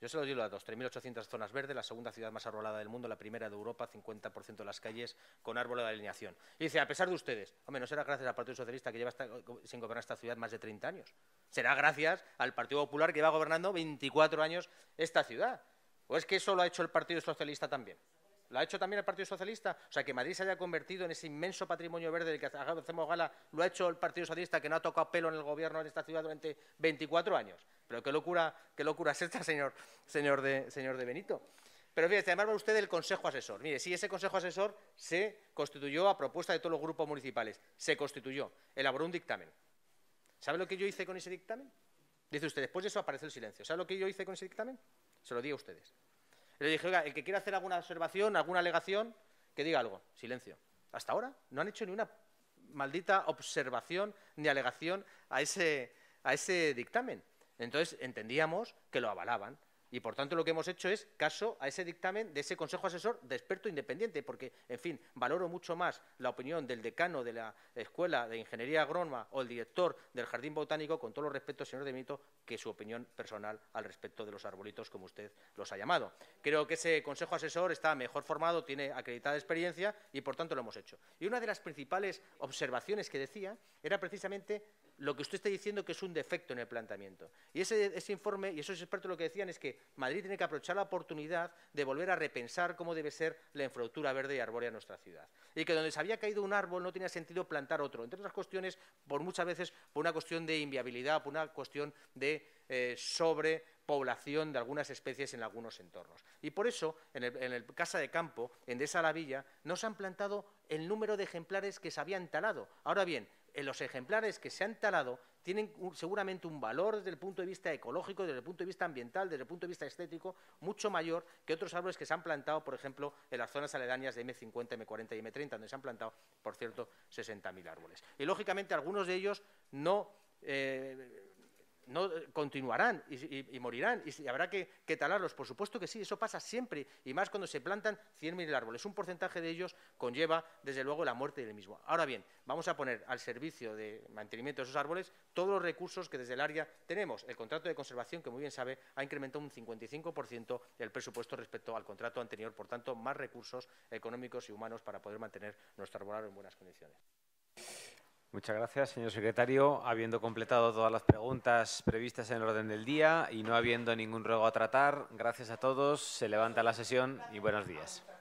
Yo se lo digo a los 3.800 zonas verdes, la segunda ciudad más arbolada del mundo, la primera de Europa, 50% de las calles con árboles de alineación. Y dice, a pesar de ustedes, hombre, no será gracias al Partido Socialista que lleva sin gobernar esta ciudad más de 30 años. Será gracias al Partido Popular que lleva gobernando 24 años esta ciudad. ¿O es que eso lo ha hecho el Partido Socialista también? ¿Lo ha hecho también el Partido Socialista? O sea, que Madrid se haya convertido en ese inmenso patrimonio verde del que hacemos gala, ¿lo ha hecho el Partido Socialista, que no ha tocado pelo en el gobierno de esta ciudad durante 24 años? Pero qué locura es esta, señor de Benito. Pero fíjese, además usted del Consejo Asesor. Mire, sí, ese Consejo Asesor se constituyó a propuesta de todos los grupos municipales. Se constituyó, elaboró un dictamen. ¿Sabe lo que yo hice con ese dictamen? Dice usted, después de eso aparece el silencio. ¿Sabe lo que yo hice con ese dictamen? Se lo digo a ustedes. Le dije, oiga, el que quiera hacer alguna observación, alguna alegación, que diga algo. Silencio. Hasta ahora no han hecho ni una maldita observación ni alegación a ese dictamen. Entonces, entendíamos que lo avalaban. Y, por tanto, lo que hemos hecho es caso a ese dictamen de ese Consejo Asesor de experto independiente, porque, en fin, valoro mucho más la opinión del decano de la Escuela de Ingeniería Agrónoma o el director del Jardín Botánico, con todo los respetos, señor de Benito, que su opinión personal al respecto de los arbolitos, como usted los ha llamado. Creo que ese Consejo Asesor está mejor formado, tiene acreditada experiencia y, por tanto, lo hemos hecho. Y una de las principales observaciones que decía era precisamente lo que usted está diciendo, que es un defecto en el planteamiento. Y ese informe y esos expertos lo que decían es que Madrid tiene que aprovechar la oportunidad de volver a repensar cómo debe ser la infraestructura verde y arbórea en nuestra ciudad. Y que donde se había caído un árbol no tenía sentido plantar otro, entre otras cuestiones, muchas veces por una cuestión de inviabilidad, por una cuestión de sobrepoblación de algunas especies en algunos entornos. Y por eso, en el Casa de Campo, en Dehesa la Villa, no se han plantado el número de ejemplares que se habían talado. Ahora bien, los ejemplares que se han talado tienen seguramente un valor desde el punto de vista ecológico, desde el punto de vista ambiental, desde el punto de vista estético, mucho mayor que otros árboles que se han plantado, por ejemplo, en las zonas aledañas de M50, M40 y M30, donde se han plantado, por cierto, 60.000 árboles. Y, lógicamente, algunos de ellos no continuarán y morirán y habrá que talarlos. Por supuesto que sí, eso pasa siempre, y más cuando se plantan 100.000 árboles. Un porcentaje de ellos conlleva, desde luego, la muerte del mismo. Ahora bien, vamos a poner al servicio de mantenimiento de esos árboles todos los recursos que desde el área tenemos. El contrato de conservación, que muy bien sabe, ha incrementado un 55% el presupuesto respecto al contrato anterior. Por tanto, más recursos económicos y humanos para poder mantener nuestro arbolado en buenas condiciones. Muchas gracias, señor secretario. Habiendo completado todas las preguntas previstas en el orden del día y no habiendo ningún ruego a tratar, gracias a todos. Se levanta la sesión y buenos días.